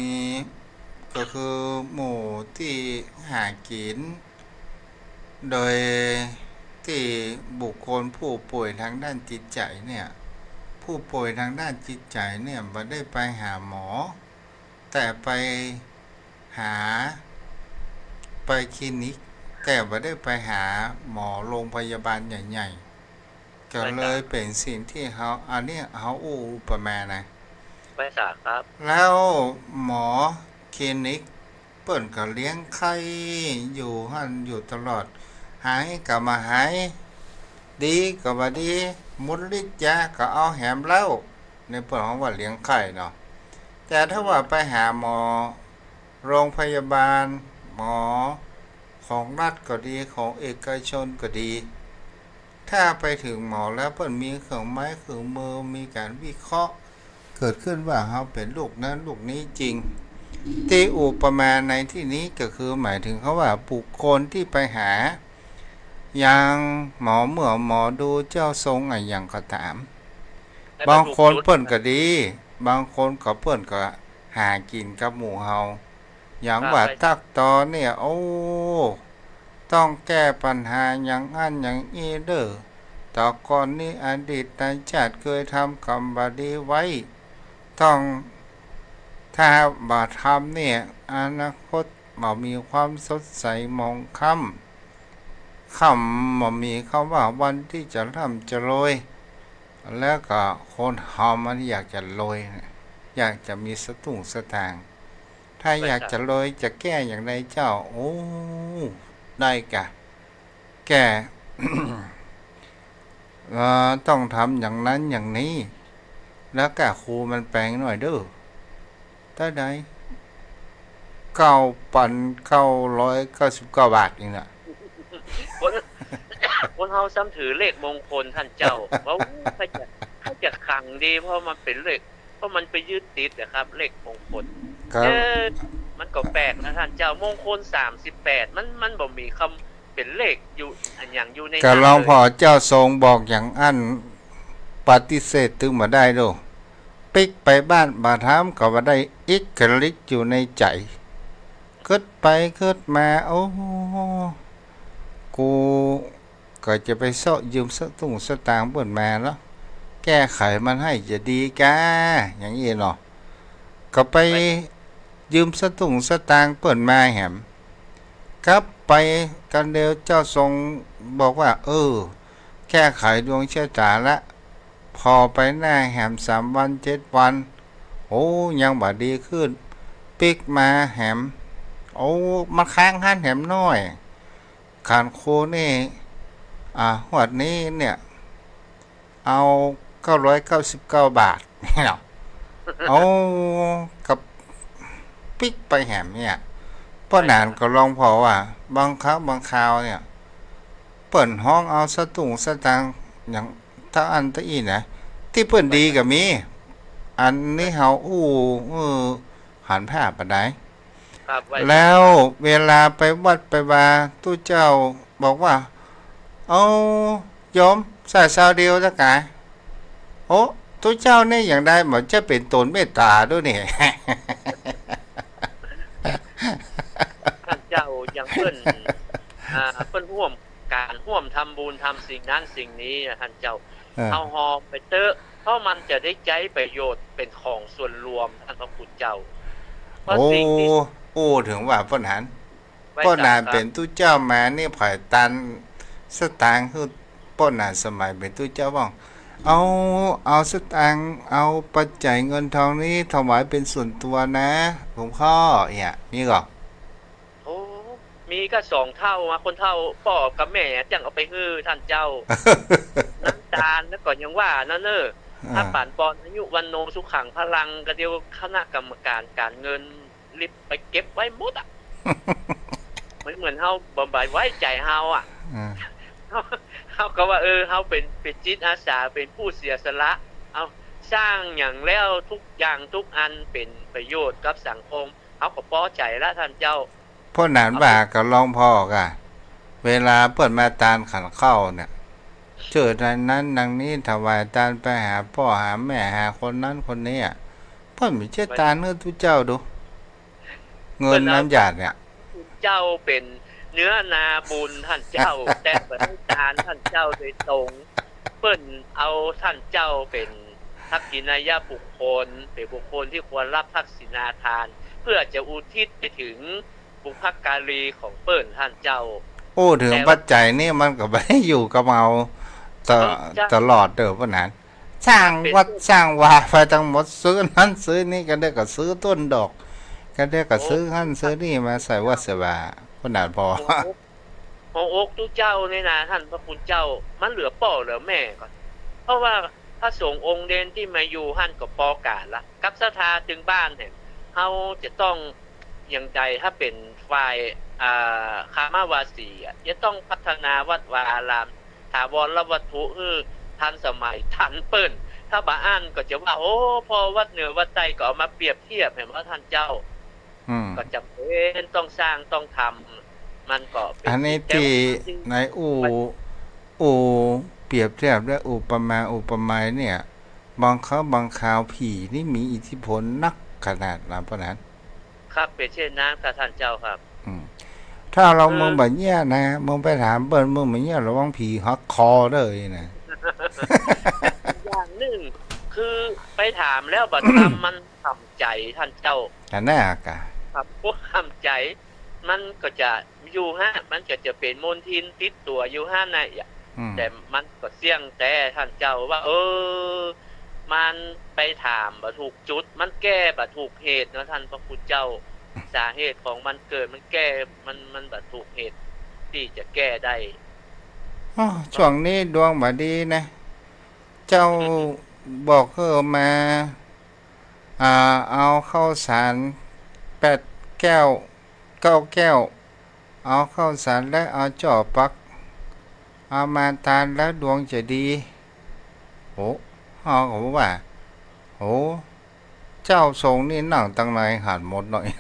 Speaker 2: หมู่ที่หากินโดยที่บุคคลผู้ป่วยทางด้านจิตใจเนี่ยผู้ป่วยทางด้านจิตใจเนี่ยบ่ได้ไปหาหมอแต่ไปคลินิกแต่บ่ได้ไปหาหมอโรงพยาบาลใหญ่ๆก็เลยเป็นสิ่งที่เฮาอันนี้เฮาอุปมานะ
Speaker 3: ไม่ทราบครับ
Speaker 2: แล้วหมอคลินิกเปิ้นก็เลี้ยงไข้อยู่หั่นอยู่ตลอดหายก็มาหายดีก็บ่ดีมุดฤทธิ์ยาก็เอาแหมแล้วในเปิ้นเฮาว่าเลี้ยงไข้เนาะแต่ถ้าว่าไปหาหมอโรงพยาบาลหมอของรัฐก็ดีของเอกชนก็ดีถ้าไปถึงหมอแล้วเพิ่นมีเครื่องไม้เครื่องมือมีการวิเคราะห์เกิดขึ้นว่าเฮาเป็นลูกนั้นลูกนี้จริงที่อุปมาในที่นี้ก็คือหมายถึงเขาว่าบุคคลที่ไปหาอย่างหมอเมื่อหมอดูเจ้าทรงอย่างก็ถามบางคนเพิ่นก็ดีบางคนก็เพิ่นก็หากินกับหมู่เฮาอย่างว่าตักตอนเนี่ยโอ้ต้องแก้ปัญหาอย่างอันอย่างนี้เด้อต่อก่อนนี้อดีตชาติเคยทำกรรมบดีไว้ต้องถ้าบ่ทำเนี่ยอนาคตบ่มีความสดใสมองค่ำบ่มีคำว่าวันที่จะร่ำจะรวยแล้วก็คนเฮามันอยากจะรวยอยากจะมีสตุ้งสตางค์ถ้าอยากจะรวยจะแก้อย่างไรเจ้าโอ้ได้กะแก้ ต้องทำอย่างนั้นอย่างนี้แล้วกะครูมันแปลงหน่อยเด้อได้ไหน9,999 บาทนี่น่ะ
Speaker 3: คนเฮาซ้ำถือเลขมงคลท่านเจ้าว่าเขาจะขังดีเพราะมันเป็นเลขเพราะมันไปยึดติดนะครับเลขมงคลมันก็แปลกนะท่านเจ้ามงคล38มันบ่มีคำเป็นเลขอยู่อันอย่างอยู่ใน
Speaker 2: ก็ลองพอเจ้าทรงบอกอย่างอันปฏิเสธถึงมาได้โดปิกไปบ้านบาถามก็ว่าได้อิกลิกอยู่ในใจคิดไปคิดมาโอ้กูก็จะไปเซาะยืมสตุ้งสตางค์เปิ้นมาแล้วแก้ไขมันให้จะดีกาอย่างนี้เนาะก็ไปยืมสตุ้งสตางค์เปิ้นมาแหมครับไปกันเดียวเจ้าทรงบอกว่าแก้ไขดวงชะตาละพอไปหน้าแหม3 วัน 7 วันโอ้ยังบ่ดีขึ้นปิกมาแหมโอ้มันค้างหันแหมน้อยขานโคนี่หวดนี้เนี่ยเอา999 บาทเนาะเอากับปิกไปแหมเนี่ยป้อนานก็ลองพอว่าบางครั้งบางคราวเนี่ยเปิ่นห้องเอาสตุ้งสตางค์อย่างถ้าอันตะอีนะที่เปิ่นดีก็มีอันนี้เฮาหันผ้าปานใดแล้วเวลาไปวัดไปวาตู้เจ้าบอกว่าเอาโยมใส่ซาวเดียวซะกะโอ้ตู้เจ้านี่อย่างใดเหมือนจะเป็นตนเมตตาด้วยนี่
Speaker 3: ท่านเจ้าอย่างเพิ่นร่วมการร่วมทำบุญทำสิ่งนั้นสิ่งนี้ท่านเจ้าเอาหอมไปเตอะเพราะมันจะได้ใจประโยชน์เป็นของส่วนรวมท่านพระคุณเจ้า
Speaker 2: โอ้ถึงว่าป้อนหันป้อนานเป็นตู้เจ้ามานี่ผ่อยตันสตางค์คือป้อนานสมัยเป็นตู้เจ้าบ้างเอาสตางค์เอาปัจจัยเงินทองนี้ถวายเป็นส่วนตัวนะหลวงพ่อเนี่ยมีก่อน
Speaker 3: มีก็2 เท่ามาคนเท่าพ่อกับแม่จังเอาไปฮื้อท่านเจ้าน้ำตาลแล้วก่อนยังว่านั่นถ้าป่านปอนอายุวันโนสุขังพลังก็เดียวคณะกรรมการการเงินรีบไปเก็บไว้หมดเหมือนเฮาบ่บายไว้ใจเฮาเฮาก็ว่าเฮาเป็นจิตอาสาเป็นผู้เสียสละเอาสร้างอย่างแล้วทุกอย่างทุกอันเป็นประโยชน์กับสังคมเฮาก็พอใจแล้วท่านเจ้า
Speaker 2: พ่อหนานบ่าก็ลองพ่อกะเวลาเปิดมาตานขันเข้าเนี่ยเจอนั้นดังนี้ถวายตานไปหาพ่อหาแม่หาคนนั้นคนนี้เพิ่นมีเจตานเนื้อทุเจ้าดูเงินน้ำหยาดเนี่ย
Speaker 3: เจ้าเป็นเนื้อนาบุญท่านเจ้าแต่เปิดตานท่านเจ้าโดยตรงเปิ้นเอาท่านเจ้าเป็นทักษิณายบุคคลเป็นบุคคลที่ควรรับทักษิณาทานเพื่อจะอุทิศไปถึงบุพการีของเปิ้นท่านเจ้า
Speaker 2: ถึงปัจจัยนี่มันก็ไม่ได้อยู่กับเราตลอดเด้อพ่อนั้นสร้างวัดสร้างวาไปทั้งหมดซื้อนั้นซื้อนี่ก็ได้ก็ซื้อต้นดอกก็ได้ก็ซื้อหั่นซื้อนี่มาใส่วัดเสวาพ่อนั้นพอ
Speaker 3: ของอกทุกเจ้านี่นะท่านพระคุณเจ้ามันเหลือป่อเหลือแม่ก่อนเพราะว่าพระสงฆ์องค์เด่นที่มาอยู่หั่นก็ปอกาศละกับศรัทธาถึงบ้านเนี่ยเฮาจะต้องอย่างใดถ้าเป็นฝ่ายคามาวาสีจะต้องพัฒนาวัดวาอารามถาวรวัตถุทันสมัยทันเปิ้นถ้าบ่อ่านก็จะว่าโอ้พอวัดเหนือวัดใต้ก็เอามาเปรียบเทียบเห็นว่าท่านเจ้าก็จำเป็นต้องสร้างต้องทำมันก็เป็น
Speaker 2: อันนี้ที่ในอูเปรียบเทียบและอุปมาเนี่ยบางข่าวผีนี่มีอิทธิพลนักขนาดนั้น
Speaker 3: ครับเป็นเช่นนั้นค่ะท่านเจ้าครับ
Speaker 2: ถ้าเรามึงแบบเนี้ยนะมึงไปถามเปิ้นมึงแบบเนี้ยระวังผีหักคอเลยนะ
Speaker 3: อย่างนึงคือไปถามแล้วบัดทำมันทำใจท่านเจ้า
Speaker 2: แต่แน่กะ
Speaker 3: ครับพวกทำใจมันก็จะอยู่มันก็จะเป็นมลทินติดตัวอยู่ในแต่มันก็เสี่ยงแต่ท่านเจ้าว่ามันไปถามบ่ถูกจุดมันแก้บ่ถูกเหตุนะท่านพระพุทธเจ้าสาเหตุของมันเกิดมันแก้มันบ่ถูกเหตุที่จะแก้ได้
Speaker 2: ช่วงนี้ดวงบ่ดีนะเจ้าบอกมาเอาข้าวสาร8 แก้ว9 แก้วเอาข้าวสารและเอาจ่อปักเอามาทานแล้วดวงจะดีโอ้เขาบอกว่าโอ้เจ้าทรงนี่นั่งตั้งไหนหันหมดหน่อย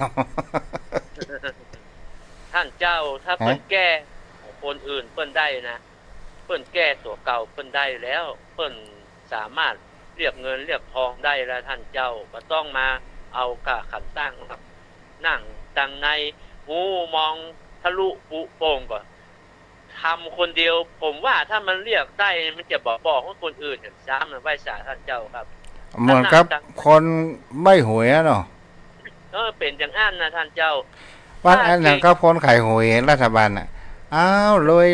Speaker 3: ท่านเจ้าถ้าเปิ้นแก้คนอื่นเปิ้นได้นะเปิ้นแก้ตัวเก่าเปิ้นได้แล้วเปิ้นสามารถเรียกเงินเรียกทองได้แล้วท่านเจ้าก็ต้องมาเอากะขันตั้งครับนั่งตั้งในหูมองทะลุปุโป่งก่อนทำคนเดียวผมว่าถ้ามันเรียกได้มันจะบอกให้คนอื่นเห็นซ้ำนะไหว้สาท่านเจ้าครับ
Speaker 2: เหมือนกับคนไม่หวยเนาะ
Speaker 3: เป็นอย่างอันนะท่านเจ้า
Speaker 2: ว่าอันนั้นก็พ้นไข่หวยรัฐบาลน่ะอ้าวเลย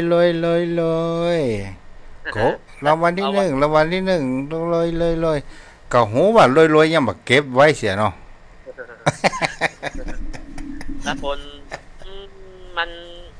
Speaker 2: โกรางวัลที่1รางวัลที่1ต้องเลยก็หูว่าเลยยังบ่เก็บไว้เสียเนาะ
Speaker 3: ถ้าคนมัน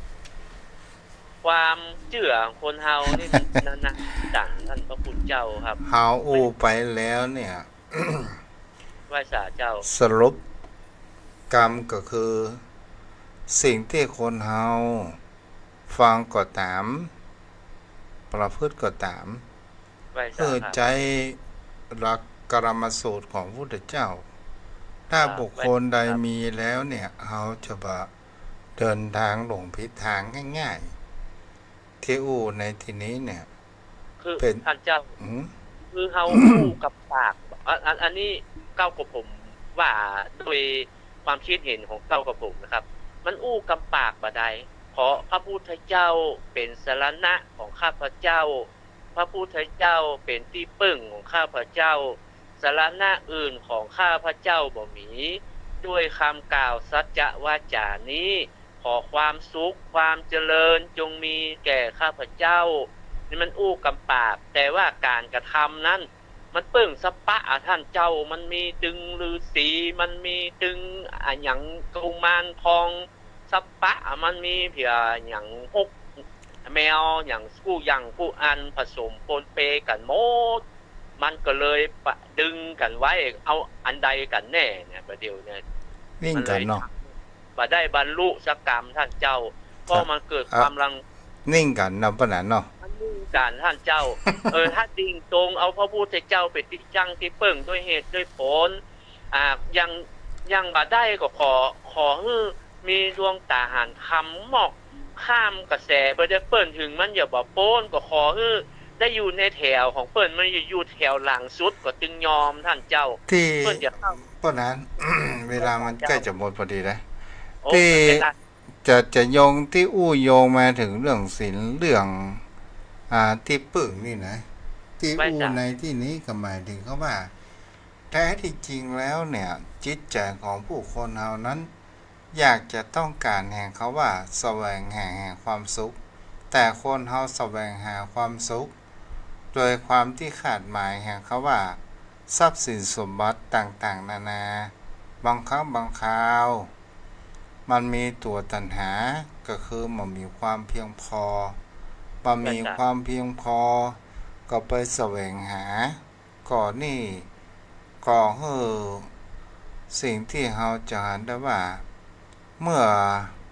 Speaker 3: ความเชื่อคนเฮานี่นั่นนะดังท่านพระพุทธเจ้าครับ
Speaker 2: เฮาไปแล้วเนี่ย
Speaker 3: ไหว้สาเจ้า
Speaker 2: สรุปกรรมก็คือสิ่งที่คนเฮาฟังก็ตามประพฤติก็ตามใจรักกรรมสูตรของพระพุทธเจ้าถ้าบุคคลใดมีแล้วเนี่ยเขาจะเดินทางหลงผิดทางง่ายๆที่ในที่นี้เนี่ย
Speaker 3: คือท่านเจ้าคือเขากับปากอันนี้เก้ากับผมว่าโดยความคิดเห็นของเก้ากับผมนะครับมันกับปากบ่ได้เพราะพระพุทธเจ้าเป็นสรณะของข้าพเจ้าพระพุทธเจ้าเป็นที่พึ่งของข้าพเจ้าสรณะอื่นของข้าพเจ้าบ่มีด้วยคำกล่าวสัจจะวาจานี้ขอความสุขความเจริญจงมีแก่ข้าพเจ้านี่มันกับปากแต่ว่าการกระทำนั้นมันเปิ้งสปะท่านเจ้ามันมีดึงฤาษีมันมีดึงหยังกุมารทองสปะมันมีเพียหยังพกแมวอย่างกู้ยังกู้อันผสมปนเปกันหมดมันก็เลยดึงกันไว้เอาอันใดกันแน่เนี่ยประเดี๋ยวเนี่ย
Speaker 2: วิ่งกันเนาะ
Speaker 3: บ่ได้บรรลุสักกรรมท่านเจ้าเพราะมันเกิดความรัง
Speaker 2: นิ่งกันนำปะนั้นเนาะ
Speaker 3: มันนิ่งกันท่านเจ้าถ้าดิ่งตรงเอาพระพุทธเจ้าไปติดจังที่เปิ้งด้วยเหตุด้วยผลยังบ่ได้ก็ขอมีดวงตาหันคำหมอกข้ามกระแสบ่ได้เปิ้นถึงมันอย่าบ่โป้นก็ขอได้อยู่ในแถวของเปิ้นมันอยู่แถวหลังสุดก็จึงยอมท่านเจ้า
Speaker 2: ที่เปิ้นจะเข้าเพราะนั้นเวลามันใกล้จะหมดพอดีแล้วที่จะโยงที่โยงมาถึงเรื่องศีลเรื่องที่ปึ่งนี่นะที่ในที่นี้ก็หมายถึงเขาว่าแท้ที่จริงแล้วเนี่ยจิตใจของผู้คนเฮานั้นอยากจะต้องการแห่งเขาว่าแสวงหาความสุขแต่คนเฮาแสวงหาความสุขโดยความที่ขาดหมายแห่งเขาว่าทรัพย์สินสมบัติต่างๆนานาบางครั้งบางคราวมันมีตัวตัณหาก็คือมันมีความเพียงพอมันมีความเพียงพอก็ไปแสวงหาก่อนนี่ก่อสิ่งที่เราจะเห็นได้ว่าเมื่อ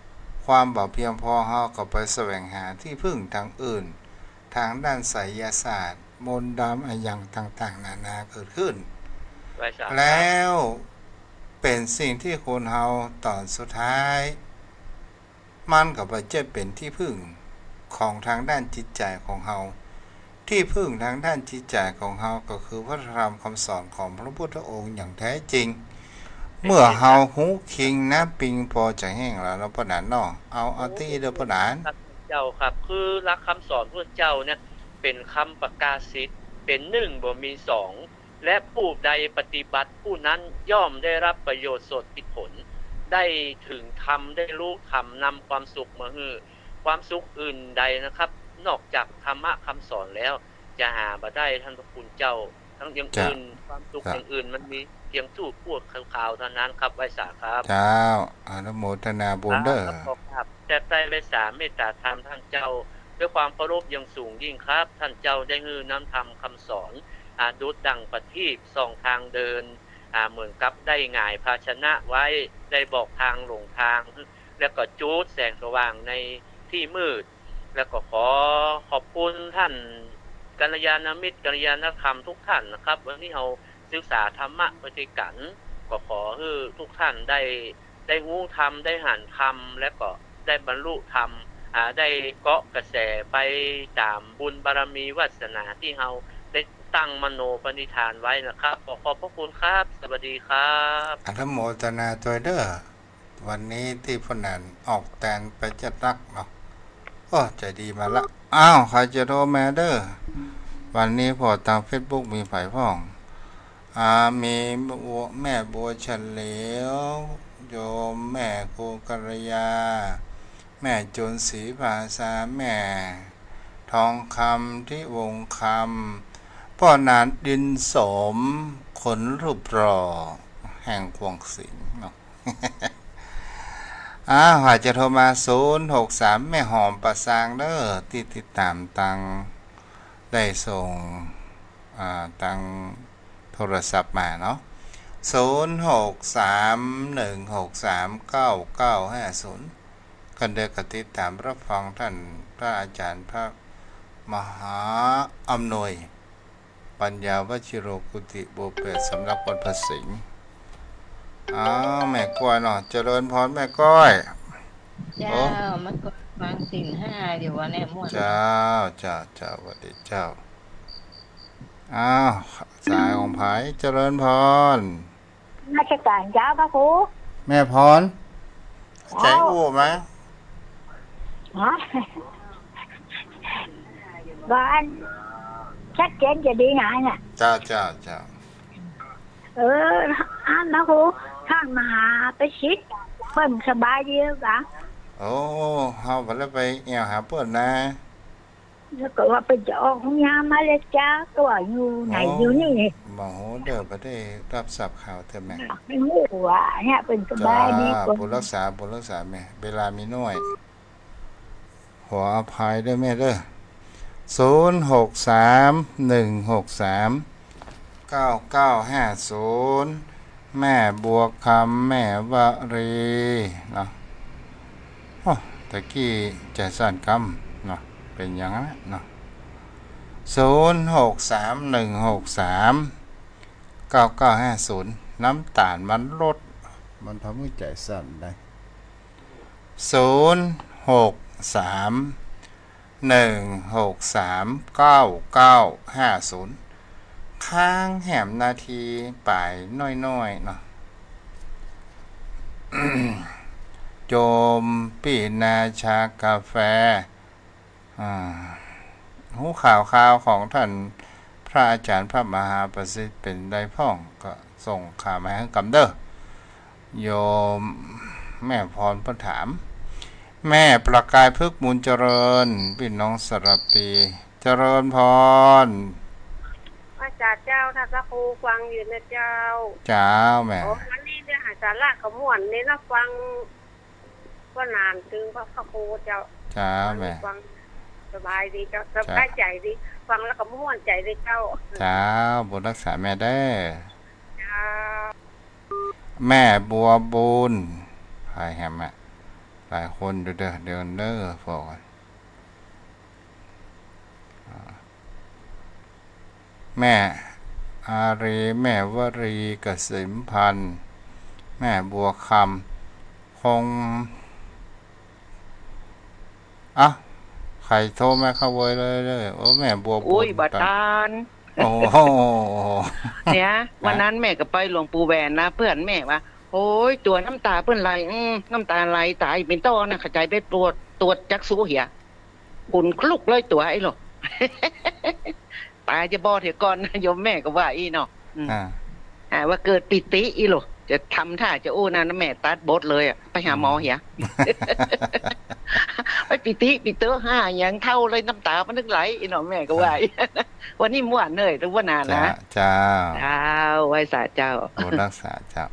Speaker 2: ความบ่เพียงพอเฮาก็ไปแสวงหาที่พึ่งทางอื่นทางด้านไสยศาสตร์มนต์ดำอะไรอย่างต่างๆนานาเกิดขึ้นแล้วเป็นสิ่งที่คนเฮาตอนสุดท้ายมันก็บ่จะเป็นที่พึ่งของทางด้านจิตใจของเฮาที่พึ่งทางด้านจิตใจของเฮาก็คือพระธรรมคำสอนของพระพุทธองค์อย่างแท้จริงเมื่อเฮาหูคิงนะปิงพอจะแห้งแล้วเนาะปะนั้นเนาะเอาที่เด้อปะนั้น
Speaker 3: เจ้าครับคือหลักคำสอนพระเจ้าเนี่ยเป็นคำประกาศสิทธิ์เป็น1บ่มี2และผู้ใดปฏิบัติผู้นั้นย่อมได้รับประโยชน์สดผลได้ถึงธรรมได้รู้ธรรมนำความสุขมาให้ความสุขอื่นใดนะครับนอกจากธรรมะคำสอนแล้วจะหาบ่ได้ท่านพระคุณเจ้าทั้งอย่างอื่นความสุขอย่างอื่นมันมีเพียงทู่พูดข่าวๆเท่านั้นครับไว้สาครับ
Speaker 2: เจ้าอนุโมทนาบุญเด้อ
Speaker 3: ครับแต่ใจไว้สาเมตตาธรรมท่านเจ้าด้วยความเคารพอย่างสูงยิ่งครับท่านเจ้าได้ฮื้อน้ำธรรมคำสอนดุจดังประทีปส่องทางเดินเหมือนกับได้หงายภาชนะไว้ได้บอกทางหลงทางแล้วก็จูดแสงสว่างในที่มืดแล้วก็ขอบคุณท่านกัลยาณมิตรกัลยาณธรรมทุกท่านนะครับวันนี้เราศึกษาธรรมะไปด้วยกันก็ขอให้ทุกท่านได้รู้ธรรมได้หันธรรมและก็ได้บรรลุธรรมได้เกาะกระแสไปตามบุญบารมีวาสนาที่เราได้ตั้งมโนปณิธานไว้นะครับขอบพระคุณครับสวัสดีครับ
Speaker 2: อนุโมทนาตัวเด้อวันนี้ที่พนันออกแตนไปจัดรักเนาะใจดีมาละใครจะโทรมาเด้อวันนี้พอทาง Facebook มีฝ่ายพ้องมีแม่บัวเฉลียวโยมแม่ครูกัลยาแม่จุนศรีภาษาแม่ทองคำที่วงคำพ่อนานดินสมขนรูปรอแห่งควงสิงเนาะหาจะโทรมา063แม่หอมประสางเด้อที่ติดตามตังได้ส่งตังโทรศัพท์มาเนาะ0631639950กันเด้อก็ติดตามรับฟังท่านพระอาจารย์พระมหาอำนวยปัญญาวชิโรกุติโบเปตสำนักวัดพระสิงห์แม่ก้อยเนาะเจริญพรแม่ก้อย
Speaker 4: เจ้ามันก็ฟังศีล5อยู่ว่าแน่ม่วน
Speaker 2: เจ้าสวัสดีเจ้าสายของไผเจริญพร
Speaker 5: ราชการเจ้าพระครู
Speaker 2: แม่พรใจอู้ไหม
Speaker 5: บ้านชัดเจนจะดีไงน่ะ
Speaker 2: เจ้า
Speaker 5: นะครูข้างมหาไปชิดเพิ่นสบายดีหรือเปล่า
Speaker 2: เฮาบ่ได้ไปแอวหาเพิ่นนะ
Speaker 5: แล้วก็ว่าไปจะออกห้องยามมาเลยจ้าตัวอยู่ไหนอยู่นี่
Speaker 2: บ่ฮู้เด้อบ่ได้รับทราบข่าวเธอแม่
Speaker 5: ไม่รู้ว่าเนี่ยเป็นสบายดี
Speaker 2: กว่าบุรักษาแม่เวลามีน้อยขออภัยด้วยแม่เด้อ0631639950แม่บัวคำแม่วรีเนาะตะกี้ใจสั่นกำเนาะเป็นอย่างนั้นเนาะ0631639950น้ำตาลมันลดมันทำให้ใจสั่นได้0631639950ข้างแหมนาทีป่ายน้อยๆเนาะ โยมปีนาชากาแฟหูข่าวของท่านพระอาจารย์พระมหาประสิทธิ์เป็นได้พ่องก็ส่งข่าวมาให้กำเด้อโยมแม่พรพระถามแม่ประกายพึกมูลเจริญพี่น้องสระปีเจริญพร
Speaker 5: อาจารย์เจ้าท่านพระครูฟังอยู่นะเจ้า
Speaker 2: แม่
Speaker 5: วันนี้เนื้อหาสาระขมวดนี่นะฟังก็นานถึงพระครูเจ้า
Speaker 2: แม่
Speaker 5: ฟังสบายดีเจ้าสบายใจดีฟังแล้วก็ม่วนใจดีเจ้า
Speaker 2: บุญรักษาแม่ได้แม่บัวบุญใครแฮมหลายคนเดินเนอร์บอกแม่อารีแม่วรีเกษมพันธ์แม่บัวคำคงใครโทรมาเข้าไว้เลยโอ้แม่บัว
Speaker 6: อุ้ยบาดาล
Speaker 2: โอ้โห
Speaker 6: เนี่ยวันนั้นแม่ก็ไปหลวงปู่แหวนนะเพื่อนแม่ว่าโอ้ยตัวน้ำตาเพื่อนไหลน้ำตาไหลตายเป็นต้อนะขจายไปตรวจจักสู้เหียบุญคลุกเลยตัวไอ้หรอตายจะบอเถอะก่อนโยมแม่ก็ว่าอีเนาะว่าเกิดปิติอีหรอจะทำท่าจะโอ้นะแม่ตัดบทเลยอ่ะไปหาหมอเหียไปปิเตอร์5อย่างเท่าเลยน้ำตามันนึกไหลอีเนาะแม่ก็ว่าวันนี้ม่วนเนยทุกวันนานนะ
Speaker 2: เจ้า
Speaker 6: ไว้สาเจ้า
Speaker 2: รักษาเจ้า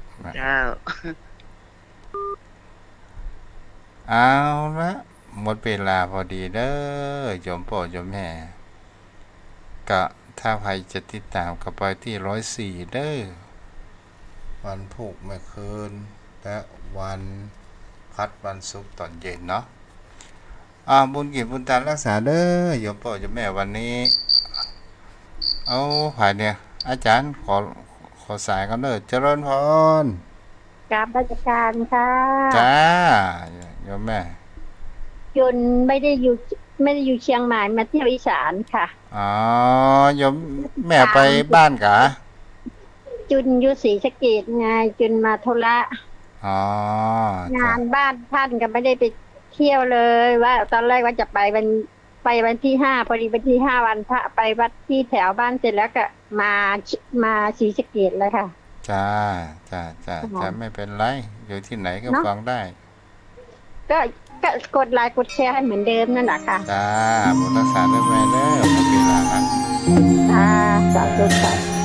Speaker 2: เอาละหมดเวลาพอดีเด้อโยมพ่อโยมแม่ก็ถ้าใครจะติดตามก็ไปที่104เด้อวันพุธเมื่อคืนและวันพัดวันศุกร์ตอนเย็นเนาะบุญกิจบุญตารักษาเด้อโยมพ่อโยมแม่วันนี้เอาผ่านเนี่ยอาจารย์ขอสายกันเด้อเจริญพร
Speaker 7: กราบราชการค่ะ
Speaker 2: จ้าโยมแม่
Speaker 7: จุนไม่ได้อยู่เชียงใหม่มาเที่ยวอีสานค่ะ
Speaker 2: โยมแม่ไปบ้านกะ
Speaker 7: จุนอยู่ศรีสะเกษไงจุนมาธุระงานบ้านท่านก็ไม่ได้ไปเที่ยวเลยว่าตอนแรกว่าจะไปวันที่5พอดีวันที่5วันพระไปวัดที่แถวบ้านเสร็จแล้วก็มาศรีสะเกษเลยค่ะ
Speaker 2: จ้าไม่เป็นไรอยู่ที่ไหนก็ฟังได้
Speaker 7: ก็กดไลค์กดแชร์ให้เหมือนเดิมนั่นแหละค่ะ
Speaker 2: จ้าบุญรักษาด้วยแม่เด้อหมดเวลาแล้ว
Speaker 7: สาธุค่ะ